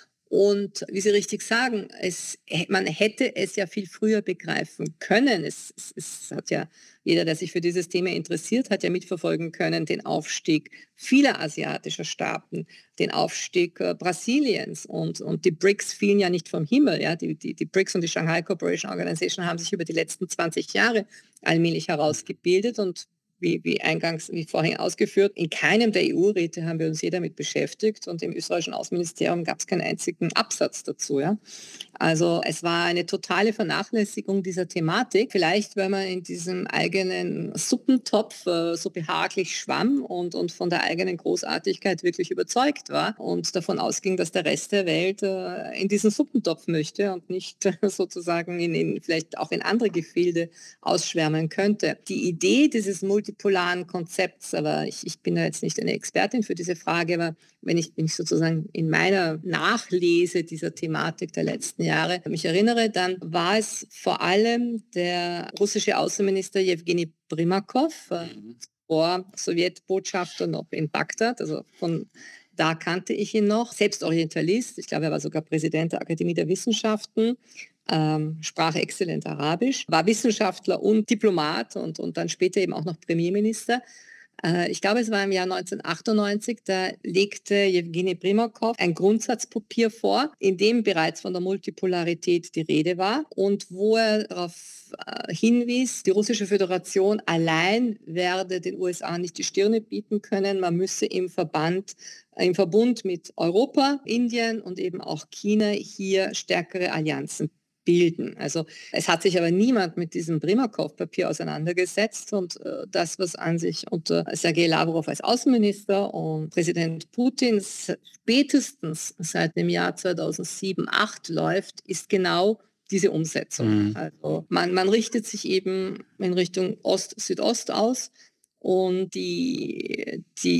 Und wie Sie richtig sagen, es, man hätte es ja viel früher begreifen können. Es, es, es hat ja jeder, der sich für dieses Thema interessiert, hat ja mitverfolgen können, den Aufstieg vieler asiatischer Staaten, den Aufstieg äh, Brasiliens. Und, und die B R I C S fielen ja nicht vom Himmel. Ja? Die, die, die B R I C S und die Shanghai Cooperation Organization haben sich über die letzten zwanzig Jahre allmählich herausgebildet und Wie, wie eingangs, wie vorhin ausgeführt, in keinem der E U-Räte haben wir uns je damit beschäftigt und im österreichischen Außenministerium gab es keinen einzigen Absatz dazu. Ja? Also es war eine totale Vernachlässigung dieser Thematik. Vielleicht, weil man in diesem eigenen Suppentopf äh, so behaglich schwamm und, und von der eigenen Großartigkeit wirklich überzeugt war und davon ausging, dass der Rest der Welt äh, in diesen Suppentopf möchte und nicht äh, sozusagen in, in, vielleicht auch in andere Gefilde ausschwärmen könnte. Die Idee dieses multipolaren Konzepts, aber ich, ich bin da jetzt nicht eine Expertin für diese Frage, aber wenn ich, wenn ich sozusagen in meiner Nachlese dieser Thematik der letzten Jahre mich erinnere, dann war es vor allem der russische Außenminister Jewgeni Primakov, äh, vor Sowjetbotschafter noch in Bagdad, also von da kannte ich ihn noch, selbst Orientalist, ich glaube, er war sogar Präsident der Akademie der Wissenschaften, ähm, sprach exzellent Arabisch, war Wissenschaftler und Diplomat und, und dann später eben auch noch Premierminister. Äh, ich glaube, es war im Jahr neunzehnhundertachtundneunzig, da legte Jewgeni Primakov ein Grundsatzpapier vor, in dem bereits von der Multipolarität die Rede war und wo er darauf äh, hinwies, die Russische Föderation allein werde den U S A nicht die Stirne bieten können, man müsse im Verband im Verbund mit Europa, Indien und eben auch China hier stärkere Allianzen bilden. Also es hat sich aber niemand mit diesem Primakov-Papier auseinandergesetzt und äh, das, was an sich unter Sergei Lavrov als Außenminister und Präsident Putin spätestens seit dem Jahr zweitausendsieben acht läuft, ist genau diese Umsetzung. Mhm. Also man, man richtet sich eben in Richtung Ost-Südost aus und die, die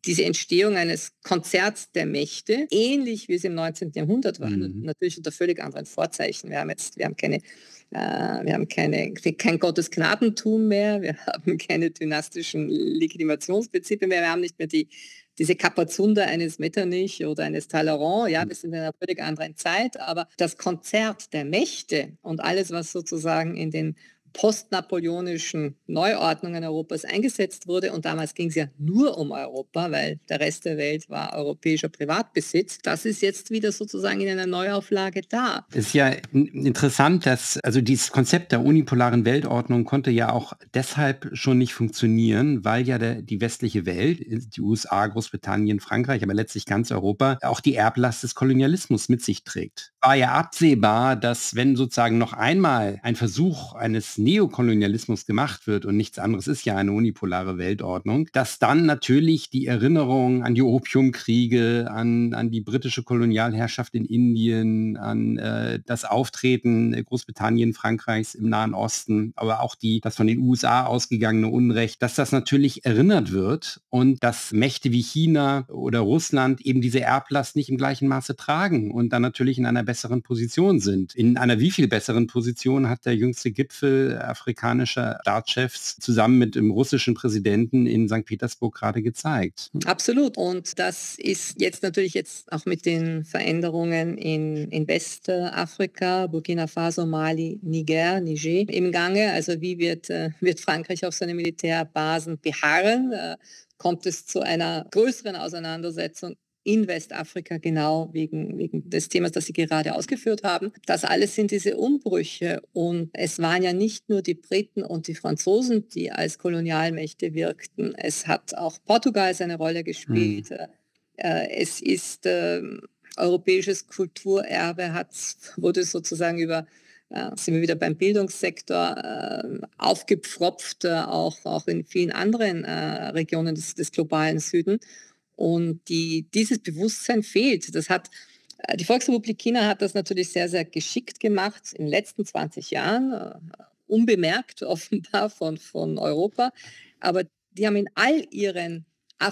diese Entstehung eines Konzerts der Mächte, ähnlich wie es im neunzehnten Jahrhundert war, mhm. natürlich unter völlig anderen Vorzeichen. Wir haben jetzt, wir haben keine, äh, wir haben keine, kein Gottesknabentum mehr, wir haben keine dynastischen Legitimationsprinzipien mehr, wir haben nicht mehr die diese Kapazunder eines Metternich oder eines Talleyrand, ja, wir sind in einer völlig anderen Zeit, aber das Konzert der Mächte und alles, was sozusagen in den postnapoleonischen Neuordnungen Europas eingesetzt wurde, und damals ging es ja nur um Europa, weil der Rest der Welt war europäischer Privatbesitz, das ist jetzt wieder sozusagen in einer Neuauflage da. Es ist ja interessant, dass also dieses Konzept der unipolaren Weltordnung konnte ja auch deshalb schon nicht funktionieren, weil ja der, die westliche Welt, die U S A, Großbritannien, Frankreich, aber letztlich ganz Europa, auch die Erblast des Kolonialismus mit sich trägt. War ja absehbar, dass wenn sozusagen noch einmal ein Versuch eines Neokolonialismus gemacht wird und nichts anderes ist ja eine unipolare Weltordnung, dass dann natürlich die Erinnerung an die Opiumkriege, an, an die britische Kolonialherrschaft in Indien, an äh, das Auftreten Großbritannien, Frankreichs im Nahen Osten, aber auch die, das von den U S A ausgegangene Unrecht, dass das natürlich erinnert wird und dass Mächte wie China oder Russland eben diese Erblast nicht im gleichen Maße tragen und dann natürlich in einer besseren Position sind. In einer wie viel besseren Position hat der jüngste Gipfel afrikanischer Staatschefs zusammen mit dem russischen Präsidenten in Sankt Petersburg gerade gezeigt. Absolut. Und das ist jetzt natürlich jetzt auch mit den Veränderungen in, in Westafrika, Burkina Faso, Mali, Niger, Niger im Gange. Also wie wird, äh, wird Frankreich auf seine Militärbasen beharren? Äh, kommt es zu einer größeren Auseinandersetzung in Westafrika, genau wegen, wegen des Themas, das Sie gerade ausgeführt haben. Das alles sind diese Umbrüche. Und es waren ja nicht nur die Briten und die Franzosen, die als Kolonialmächte wirkten. Es hat auch Portugal seine Rolle gespielt. Mhm. Äh, es ist äh, europäisches Kulturerbe, hat, wurde sozusagen über, äh, sind wir wieder beim Bildungssektor, äh, aufgepfropft, äh, auch, auch in vielen anderen äh, Regionen des, des globalen Süden. Und die, dieses Bewusstsein fehlt. Das hat, die Volksrepublik China hat das natürlich sehr, sehr geschickt gemacht in den letzten zwanzig Jahren, uh, unbemerkt offenbar von, von Europa. Aber die haben in all ihren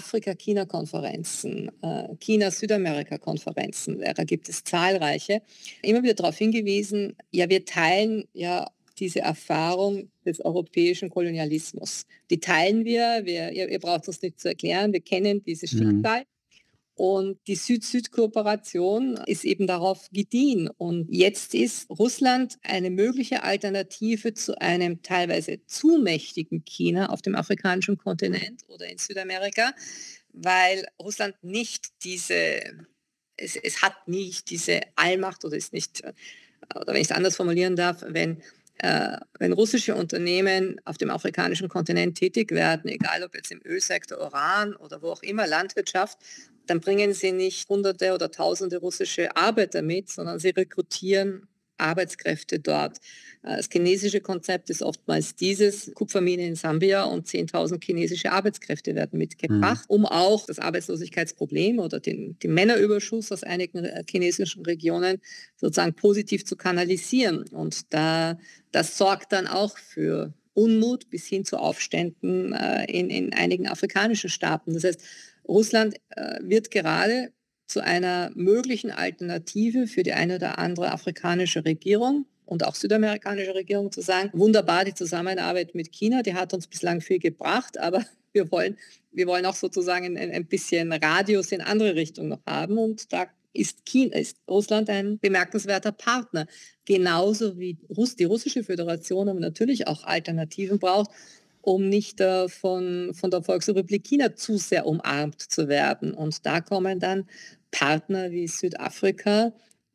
Afrika-China-Konferenzen, uh, China-Südamerika-Konferenzen, da gibt es zahlreiche, immer wieder darauf hingewiesen, ja, wir teilen ja diese Erfahrung des europäischen Kolonialismus. Die teilen wir, wir ihr, ihr braucht uns nicht zu erklären, wir kennen dieses Schicksal. Mhm. Und die Süd-Süd-Kooperation ist eben darauf gediehen. Und jetzt ist Russland eine mögliche Alternative zu einem teilweise zu mächtigen China auf dem afrikanischen Kontinent oder in Südamerika, weil Russland nicht diese, es, es hat nicht diese Allmacht oder ist nicht, oder wenn ich es anders formulieren darf, wenn Äh, wenn russische Unternehmen auf dem afrikanischen Kontinent tätig werden, egal ob jetzt im Ölsektor, Uran oder wo auch immer, Landwirtschaft, dann bringen sie nicht Hunderte oder Tausende russische Arbeiter mit, sondern sie rekrutieren Arbeitskräfte dort. Das chinesische Konzept ist oftmals dieses: Kupfermine in Sambia und zehntausend chinesische Arbeitskräfte werden mitgebracht, mhm. um auch das Arbeitslosigkeitsproblem oder den, den Männerüberschuss aus einigen chinesischen Regionen sozusagen positiv zu kanalisieren. Und da, das sorgt dann auch für Unmut bis hin zu Aufständen äh, in, in einigen afrikanischen Staaten. Das heißt, Russland äh, wird gerade zu einer möglichen Alternative für die eine oder andere afrikanische Regierung und auch südamerikanische Regierung, zu sagen, wunderbar, die Zusammenarbeit mit China, die hat uns bislang viel gebracht, aber wir wollen, wir wollen auch sozusagen ein, ein bisschen Radius in andere Richtungen noch haben, und da ist, China, ist Russland ein bemerkenswerter Partner. Genauso wie Russ, die russische Föderation aber natürlich auch Alternativen braucht, um nicht äh, von, von der Volksrepublik China zu sehr umarmt zu werden. Und da kommen dann Partner wie Südafrika,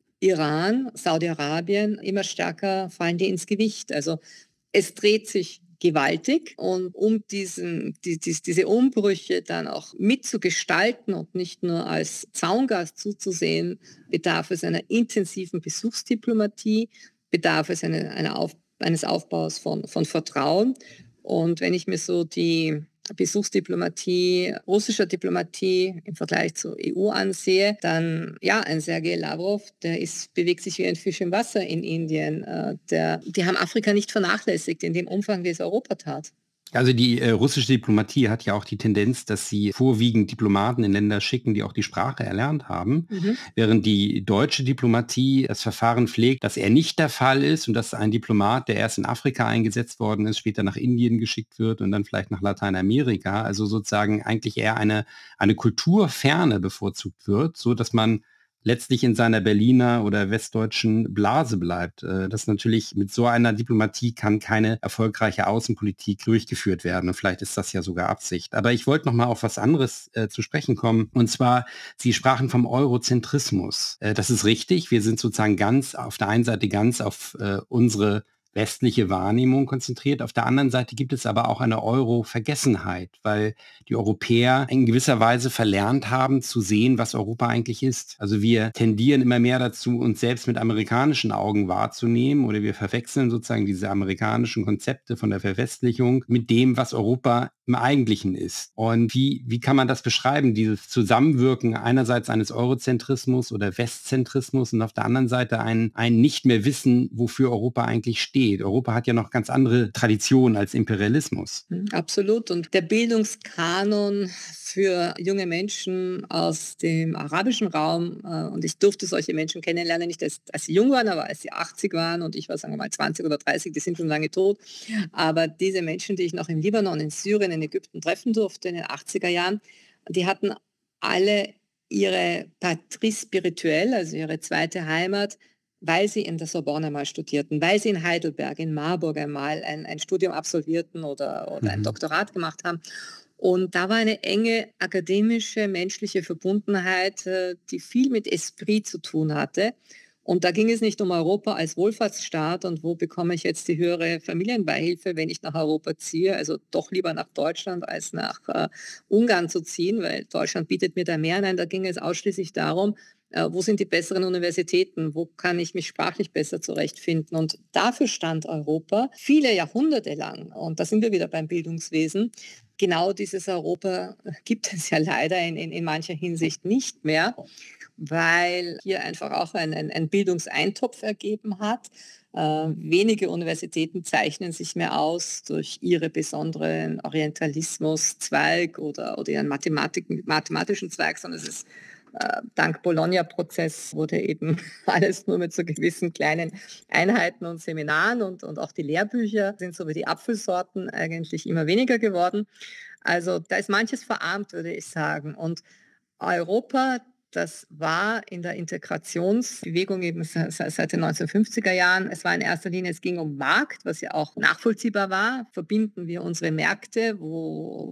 Iran, Saudi-Arabien immer stärker, fallen die ins Gewicht. Also es dreht sich gewaltig, und um diesen, die, die, diese Umbrüche dann auch mitzugestalten und nicht nur als Zaungast zuzusehen, bedarf es einer intensiven Besuchsdiplomatie, bedarf es eine, eine Auf, eines Aufbaus von, von Vertrauen. Und wenn ich mir so die Besuchsdiplomatie, russischer Diplomatie im Vergleich zur E U ansehe, dann ja, ein Sergei Lavrov, der ist, bewegt sich wie ein Fisch im Wasser in Indien. Der, die haben Afrika nicht vernachlässigt in dem Umfang, wie es Europa tat. Also die äh, russische Diplomatie hat ja auch die Tendenz, dass sie vorwiegend Diplomaten in Länder schicken, die auch die Sprache erlernt haben, mhm. während die deutsche Diplomatie das Verfahren pflegt, dass er nicht der Fall ist und dass ein Diplomat, der erst in Afrika eingesetzt worden ist, später nach Indien geschickt wird und dann vielleicht nach Lateinamerika, also sozusagen eigentlich eher eine, eine Kulturferne bevorzugt wird, so dass man letztlich in seiner Berliner oder westdeutschen Blase bleibt. Das natürlich mit so einer Diplomatie kann keine erfolgreiche Außenpolitik durchgeführt werden. Und vielleicht ist das ja sogar Absicht. Aber ich wollte noch mal auf was anderes äh, zu sprechen kommen. Und zwar, Sie sprachen vom Eurozentrismus. Äh, das ist richtig. Wir sind sozusagen ganz auf der einen Seite ganz auf äh, unsere westliche Wahrnehmung konzentriert. Auf der anderen Seite gibt es aber auch eine Euro-Vergessenheit, weil die Europäer in gewisser Weise verlernt haben zu sehen, was Europa eigentlich ist. Also wir tendieren immer mehr dazu, uns selbst mit amerikanischen Augen wahrzunehmen oder wir verwechseln sozusagen diese amerikanischen Konzepte von der Verwestlichung mit dem, was Europa im Eigentlichen ist. Und wie, wie kann man das beschreiben, dieses Zusammenwirken einerseits eines Eurozentrismus oder Westzentrismus und auf der anderen Seite ein, ein nicht mehr wissen, wofür Europa eigentlich steht. Europa hat ja noch ganz andere Traditionen als Imperialismus. Absolut. Und der Bildungskanon für junge Menschen aus dem arabischen Raum, und ich durfte solche Menschen kennenlernen, nicht als, als sie jung waren, aber als sie achtzig waren und ich war, sagen wir mal, zwanzig oder dreißig, die sind schon lange tot. Aber diese Menschen, die ich noch im Libanon, in Syrien, in Ägypten treffen durfte in den achtziger Jahren, die hatten alle ihre Patrie spirituelle, also ihre zweite Heimat, weil sie in der Sorbonne einmal studierten, weil sie in Heidelberg, in Marburg einmal ein, ein Studium absolvierten oder, oder ein Doktorat gemacht haben. Und da war eine enge akademische, menschliche Verbundenheit, die viel mit Esprit zu tun hatte. Und da ging es nicht um Europa als Wohlfahrtsstaat und wo bekomme ich jetzt die höhere Familienbeihilfe, wenn ich nach Europa ziehe. Also doch lieber nach Deutschland als nach äh, Ungarn zu ziehen, weil Deutschland bietet mir da mehr. Nein, da ging es ausschließlich darum, äh, wo sind die besseren Universitäten, wo kann ich mich sprachlich besser zurechtfinden. Und dafür stand Europa viele Jahrhunderte lang. Und da sind wir wieder beim Bildungswesen. Genau dieses Europa gibt es ja leider in, in, in mancher Hinsicht nicht mehr, weil hier einfach auch ein, ein, ein Bildungseintopf ergeben hat. Äh, wenige Universitäten zeichnen sich mehr aus durch ihre besonderen Orientalismus-Zweig oder, oder ihren Mathematik, mathematischen Zweig, sondern es ist äh, dank Bologna-Prozess wurde eben alles nur mit so gewissen kleinen Einheiten und Seminaren und, und auch die Lehrbücher sind so wie die Apfelsorten eigentlich immer weniger geworden. Also da ist manches verarmt, würde ich sagen. Und Europa, das war in der Integrationsbewegung eben seit den neunzehnhundertfünfziger Jahren. Es war in erster Linie, es ging um Markt, was ja auch nachvollziehbar war. Verbinden wir unsere Märkte, wo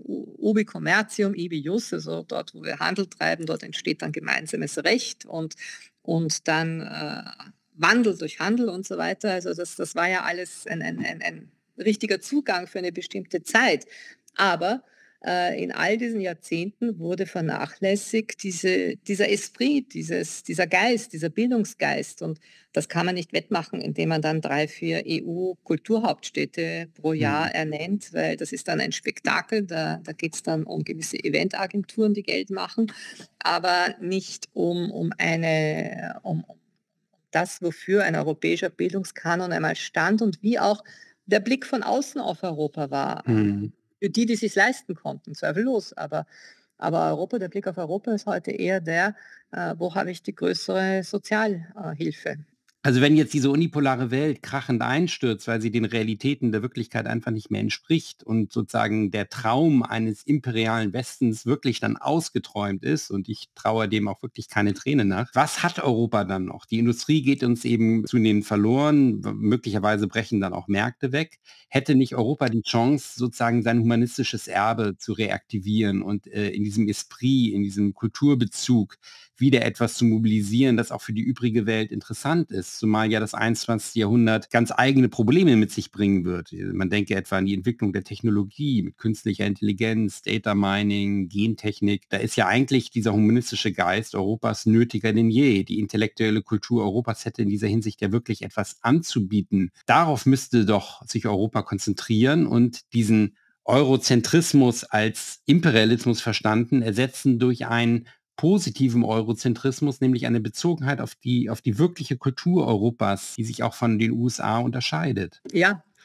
ubi commercium, ibi jus, also dort, wo wir Handel treiben, dort entsteht dann gemeinsames Recht und, und dann äh, Wandel durch Handel und so weiter. Also das, das war ja alles ein, ein, ein, ein richtiger Zugang für eine bestimmte Zeit. Aber in all diesen Jahrzehnten wurde vernachlässigt diese, dieser Esprit, dieses, dieser Geist, dieser Bildungsgeist. Und das kann man nicht wettmachen, indem man dann drei, vier E U-Kulturhauptstädte pro Jahr mhm. ernennt, weil das ist dann ein Spektakel. Da, da geht es dann um gewisse Eventagenturen, die Geld machen, aber nicht um, um, eine, um, um das, wofür ein europäischer Bildungskanon einmal stand und wie auch der Blick von außen auf Europa war. Mhm. Für die, die es sich leisten konnten, zweifellos. Aber, aber Europa, der Blick auf Europa ist heute eher der, äh, wo habe ich die größere Sozialhilfe. Also wenn jetzt diese unipolare Welt krachend einstürzt, weil sie den Realitäten der Wirklichkeit einfach nicht mehr entspricht und sozusagen der Traum eines imperialen Westens wirklich dann ausgeträumt ist und ich traue dem auch wirklich keine Träne nach, was hat Europa dann noch? Die Industrie geht uns eben zunehmend verloren, möglicherweise brechen dann auch Märkte weg. Hätte nicht Europa die Chance, sozusagen sein humanistisches Erbe zu reaktivieren und äh, in diesem Esprit, in diesem Kulturbezug wieder etwas zu mobilisieren, das auch für die übrige Welt interessant ist, zumal ja das einundzwanzigste Jahrhundert ganz eigene Probleme mit sich bringen wird. Man denke etwa an die Entwicklung der Technologie mit künstlicher Intelligenz, Data Mining, Gentechnik. Da ist ja eigentlich dieser humanistische Geist Europas nötiger denn je. Die intellektuelle Kultur Europas hätte in dieser Hinsicht ja wirklich etwas anzubieten. Darauf müsste doch sich Europa konzentrieren und diesen Eurozentrismus als Imperialismus verstanden ersetzen durch einen positiven Eurozentrismus, nämlich eine Bezogenheit auf die, auf die wirkliche Kultur Europas, die sich auch von den U S A unterscheidet. Ja,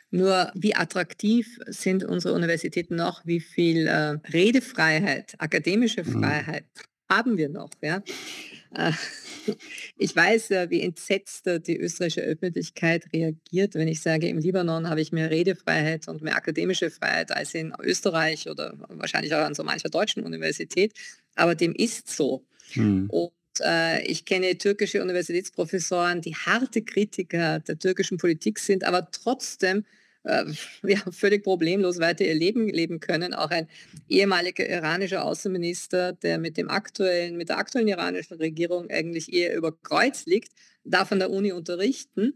Nur wie attraktiv sind unsere Universitäten noch, wie viel äh, Redefreiheit, akademische Freiheit mhm. haben wir noch? Ja? Äh, ich weiß, äh, wie entsetzt äh, die österreichische Öffentlichkeit reagiert, wenn ich sage, im Libanon habe ich mehr Redefreiheit und mehr akademische Freiheit als in Österreich oder wahrscheinlich auch an so mancher deutschen Universität. Aber dem ist so. Mhm. Und äh, ich kenne türkische Universitätsprofessoren, die harte Kritiker der türkischen Politik sind, aber trotzdem äh, ja, völlig problemlos weiter ihr Leben leben können. Auch ein ehemaliger iranischer Außenminister, der mit, dem aktuellen, mit der aktuellen iranischen Regierung eigentlich eher über Kreuz liegt, darf an der Uni unterrichten.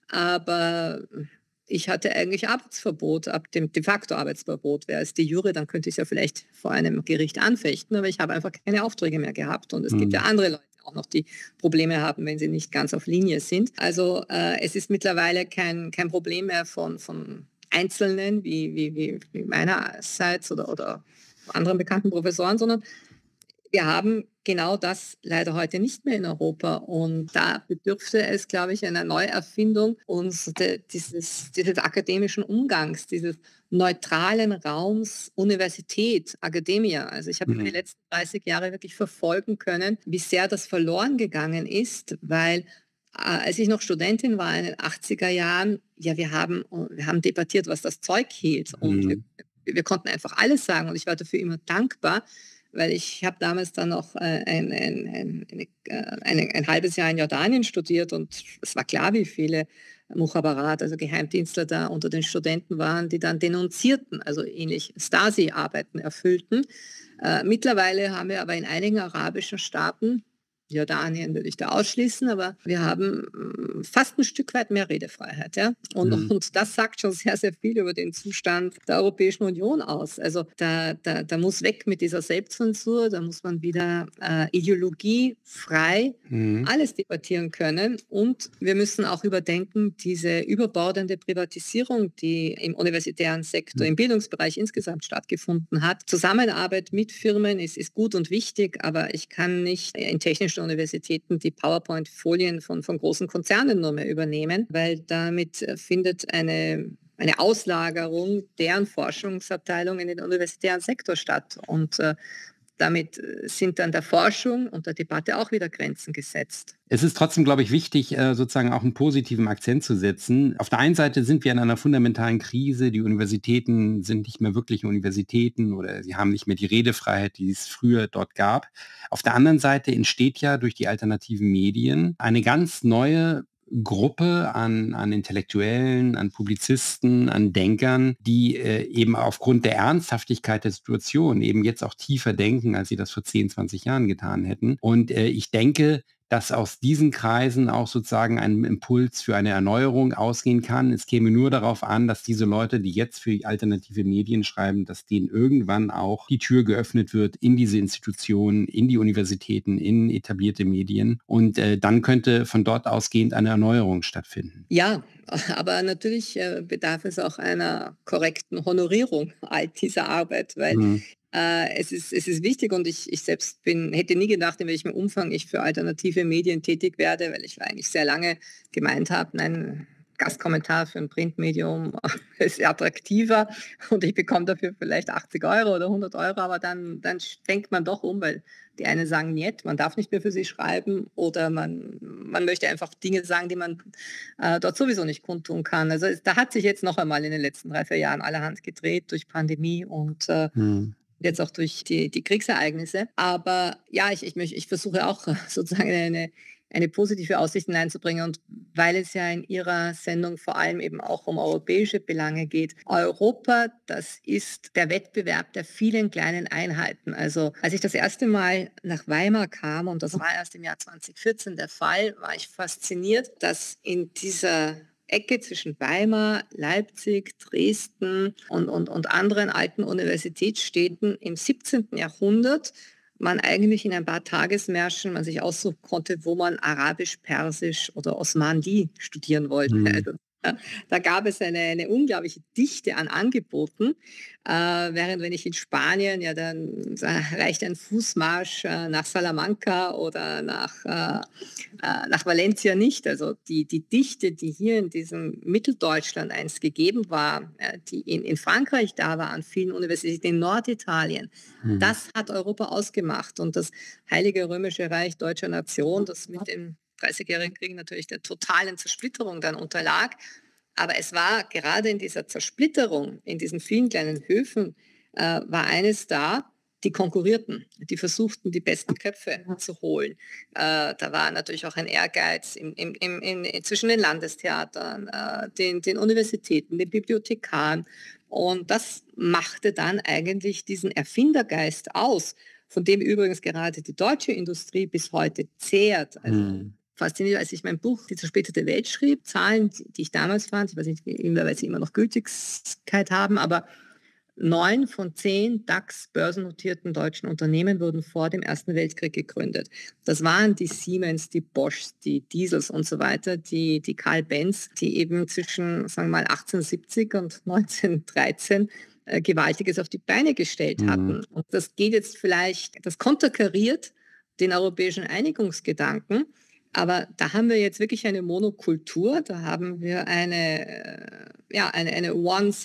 Aber ich hatte eigentlich Arbeitsverbot, ab dem de facto Arbeitsverbot. Wäre es die Jure, dann könnte ich es ja vielleicht vor einem Gericht anfechten, aber ich habe einfach keine Aufträge mehr gehabt. Und es mhm. gibt ja andere Leute auch noch, die Probleme haben, wenn sie nicht ganz auf Linie sind. Also äh, es ist mittlerweile kein, kein Problem mehr von, von Einzelnen, wie, wie, wie, wie meinerseits oder, oder anderen bekannten Professoren, sondern wir haben genau das leider heute nicht mehr in Europa. Und da bedürfte es, glaube ich, einer Neuerfindung uns de, dieses, dieses akademischen Umgangs, dieses neutralen Raums Universität, Academia. Also ich habe mhm. über die letzten dreißig Jahre wirklich verfolgen können, wie sehr das verloren gegangen ist, weil äh, als ich noch Studentin war in den achtziger Jahren, ja, wir haben, wir haben debattiert, was das Zeug hielt. Und mhm. wir, wir konnten einfach alles sagen und ich war dafür immer dankbar, weil ich habe damals dann noch ein, ein, ein, ein, ein, ein halbes Jahr in Jordanien studiert und es war klar, wie viele Mukhabarat, also Geheimdienstler da unter den Studenten waren, die dann denunzierten, also ähnlich Stasi-Arbeiten erfüllten. Äh, mittlerweile haben wir aber in einigen arabischen Staaten, Jordanien würde ich da ausschließen, aber wir haben fast ein Stück weit mehr Redefreiheit. Ja? Und, mhm. und das sagt schon sehr, sehr viel über den Zustand der Europäischen Union aus. Also da, da, da muss weg mit dieser Selbstzensur, da muss man wieder äh, ideologiefrei mhm. alles debattieren können. Und wir müssen auch überdenken, diese überbordende Privatisierung, die im universitären Sektor, mhm. im Bildungsbereich insgesamt stattgefunden hat. Zusammenarbeit mit Firmen ist, ist gut und wichtig, aber ich kann nicht in technischen Universitäten die PowerPoint-Folien von, von großen Konzernen nur mehr übernehmen, weil damit findet eine, eine Auslagerung deren Forschungsabteilung in den universitären Sektor statt. Und äh, damit sind dann der Forschung und der Debatte auch wieder Grenzen gesetzt. Es ist trotzdem, glaube ich, wichtig, sozusagen auch einen positiven Akzent zu setzen. Auf der einen Seite sind wir in einer fundamentalen Krise. Die Universitäten sind nicht mehr wirklich Universitäten oder sie haben nicht mehr die Redefreiheit, die es früher dort gab. Auf der anderen Seite entsteht ja durch die alternativen Medien eine ganz neue Gruppe an, an Intellektuellen, an Publizisten, an Denkern, die äh, eben aufgrund der Ernsthaftigkeit der Situation eben jetzt auch tiefer denken, als sie das vor zehn, zwanzig Jahren getan hätten. Und äh, ich denke, dass aus diesen Kreisen auch sozusagen ein Impuls für eine Erneuerung ausgehen kann. Es käme nur darauf an, dass diese Leute, die jetzt für alternative Medien schreiben, dass denen irgendwann auch die Tür geöffnet wird in diese Institutionen, in die Universitäten, in etablierte Medien. Und äh, dann könnte von dort ausgehend eine Erneuerung stattfinden. Ja, aber natürlich äh, bedarf es auch einer korrekten Honorierung all dieser Arbeit, weil mhm. äh, es, ist, es ist wichtig und ich, ich selbst bin, hätte nie gedacht, in welchem Umfang ich für alternative Medien tätig werde, weil ich eigentlich sehr lange gemeint habe, nein, Gastkommentar für ein Printmedium ist attraktiver und ich bekomme dafür vielleicht achtzig Euro oder hundert Euro, aber dann, dann denkt man doch um, weil die einen sagen nicht, man darf nicht mehr für sie schreiben oder man, man möchte einfach Dinge sagen, die man äh, dort sowieso nicht kundtun kann. Also da hat sich jetzt noch einmal in den letzten drei, vier Jahren allerhand gedreht durch Pandemie und äh, hm. jetzt auch durch die, die Kriegsereignisse. Aber ja, ich, ich, ich versuche auch sozusagen eine eine positive Aussicht hineinzubringen. Und weil es ja in Ihrer Sendung vor allem eben auch um europäische Belange geht. Europa, das ist der Wettbewerb der vielen kleinen Einheiten. Also als ich das erste Mal nach Weimar kam, und das war erst im Jahr zwanzig vierzehn der Fall, war ich fasziniert, dass in dieser Ecke zwischen Weimar, Leipzig, Dresden und, und, und anderen alten Universitätsstädten im siebzehnten Jahrhundert man eigentlich in ein paar Tagesmärschen man sich aussuchen konnte, wo man Arabisch, Persisch oder Osmanli studieren wollte. Mhm. Also Da gab es eine, eine unglaubliche Dichte an Angeboten, äh, während wenn ich in Spanien, ja dann reicht ein Fußmarsch äh, nach Salamanca oder nach, äh, äh, nach Valencia nicht. Also die, die Dichte, die hier in diesem Mitteldeutschland einst gegeben war, äh, die in, in Frankreich da war, an vielen Universitäten in Norditalien, hm. das hat Europa ausgemacht. Und das Heilige Römische Reich deutscher Nation, das mit dem dreißigjährigen Krieg natürlich der totalen Zersplitterung dann unterlag. Aber es war gerade in dieser Zersplitterung, in diesen vielen kleinen Höfen, äh, war eines da, die konkurrierten, die versuchten, die besten Köpfe zu holen. Äh, da war natürlich auch ein Ehrgeiz im, im, im, in, zwischen den Landestheatern, äh, den, den Universitäten, den Bibliothekaren. Und das machte dann eigentlich diesen Erfindergeist aus, von dem übrigens gerade die deutsche Industrie bis heute zehrt. Also, hm. Faszinierend, als ich mein Buch Die zersplitterte Welt schrieb, Zahlen, die ich damals fand, ich weiß nicht, weil sie immer noch Gültigkeit haben, aber neun von zehn DAX börsennotierten deutschen Unternehmen wurden vor dem Ersten Weltkrieg gegründet. Das waren die Siemens, die Boschs, die Diesels und so weiter, die, die Carl Benz, die eben zwischen, sagen wir mal, achtzehnhundertsiebzig und neunzehnhundertdreizehn äh, Gewaltiges auf die Beine gestellt mhm. hatten. Und das geht jetzt vielleicht, das konterkariert den europäischen Einigungsgedanken. Aber da haben wir jetzt wirklich eine Monokultur, da haben wir eine, ja, eine, eine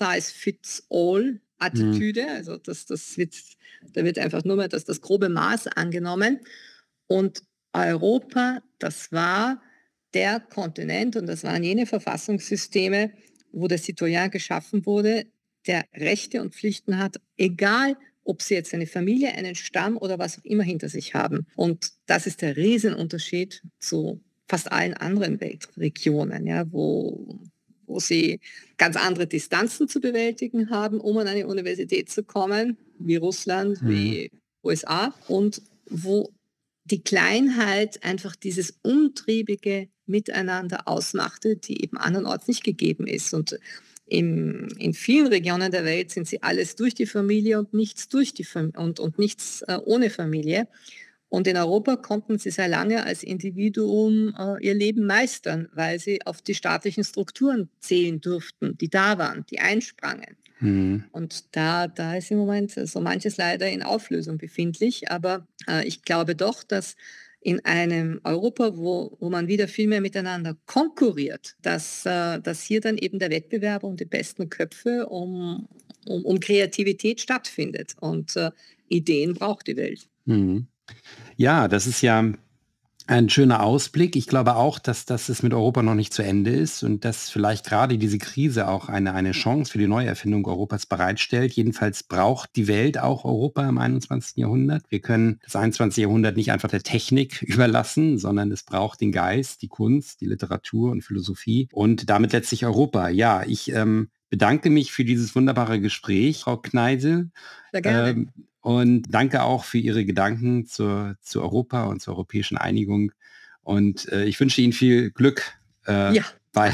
One-Size-Fits-All-Attitüde. Mhm. Also das, das wird, da wird einfach nur mal das, das grobe Maß angenommen. Und Europa, das war der Kontinent und das waren jene Verfassungssysteme, wo der Citoyen geschaffen wurde, der Rechte und Pflichten hat, egal ob sie jetzt eine Familie, einen Stamm oder was auch immer hinter sich haben. Und das ist der Riesenunterschied zu fast allen anderen Weltregionen, ja, wo, wo sie ganz andere Distanzen zu bewältigen haben, um an eine Universität zu kommen, wie Russland, mhm. wie U S A, und wo die Kleinheit einfach dieses umtriebige Miteinander ausmachte, die eben andernorts nicht gegeben ist. Und Im, in vielen Regionen der Welt sind sie alles durch die Familie und nichts, durch die Fam- und, und nichts äh, ohne Familie. Und in Europa konnten sie sehr lange als Individuum äh, ihr Leben meistern, weil sie auf die staatlichen Strukturen zählen durften, die da waren, die einsprangen. Mhm. Und da, da ist im Moment so manches leider in Auflösung befindlich. Aber äh, ich glaube doch, dass in einem Europa, wo, wo man wieder viel mehr miteinander konkurriert, dass, äh, dass hier dann eben der Wettbewerb um die besten Köpfe, um, um, um Kreativität stattfindet. Und äh, Ideen braucht die Welt. Mhm. Ja, das ist ja ein schöner Ausblick. Ich glaube auch, dass, dass es mit Europa noch nicht zu Ende ist und dass vielleicht gerade diese Krise auch eine, eine Chance für die Neuerfindung Europas bereitstellt. Jedenfalls braucht die Welt auch Europa im einundzwanzigsten Jahrhundert. Wir können das einundzwanzigste Jahrhundert nicht einfach der Technik überlassen, sondern es braucht den Geist, die Kunst, die Literatur und Philosophie und damit letztlich Europa. Ja, ich ähm, bedanke mich für dieses wunderbare Gespräch, Frau Kneisel. Sehr gerne. Ähm, Und danke auch für Ihre Gedanken zur, zu Europa und zur europäischen Einigung. Und äh, ich wünsche Ihnen viel Glück äh, ja, bei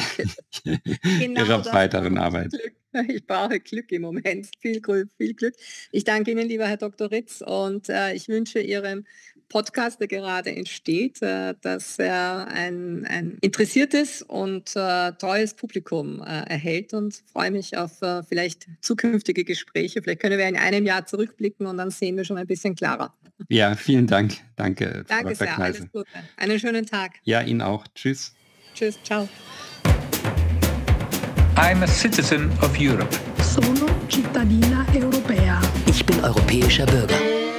genau Ihrer weiteren Arbeit. Glück. Ich brauche Glück im Moment. Viel, viel Glück. Ich danke Ihnen, lieber Herr Doktor Ritz. Und äh, ich wünsche Ihrem Podcast, der gerade entsteht, äh, dass er ein, ein interessiertes und äh, treues Publikum äh, erhält und freue mich auf äh, vielleicht zukünftige Gespräche. Vielleicht können wir in einem Jahr zurückblicken und dann sehen wir schon ein bisschen klarer. Ja, vielen Dank. Danke. Danke sehr. Alles Gute. Einen schönen Tag. Ja, Ihnen auch. Tschüss. Tschüss. Ciao. I'm a citizen of Europe. Sono cittadina europea. Ich bin europäischer Bürger.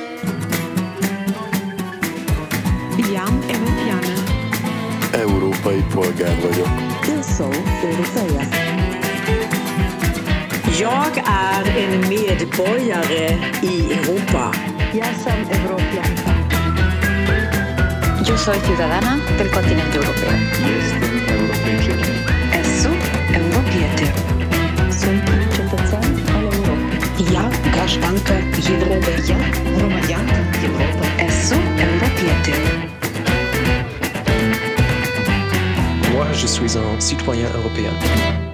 Iam Europeană. Európai polgár vagyok. Eu sou europeia. Jag är en medborgare i Europa. Jag som europeanka. Yo soy ciudadana del continente europeo. Jestem Europejczykiem. Esu Europieter. Sunt cetățean al Europei. Ja, graștancă Европы. Я громадянка Європи. Esu Europieter. Moi, je suis un citoyen européen.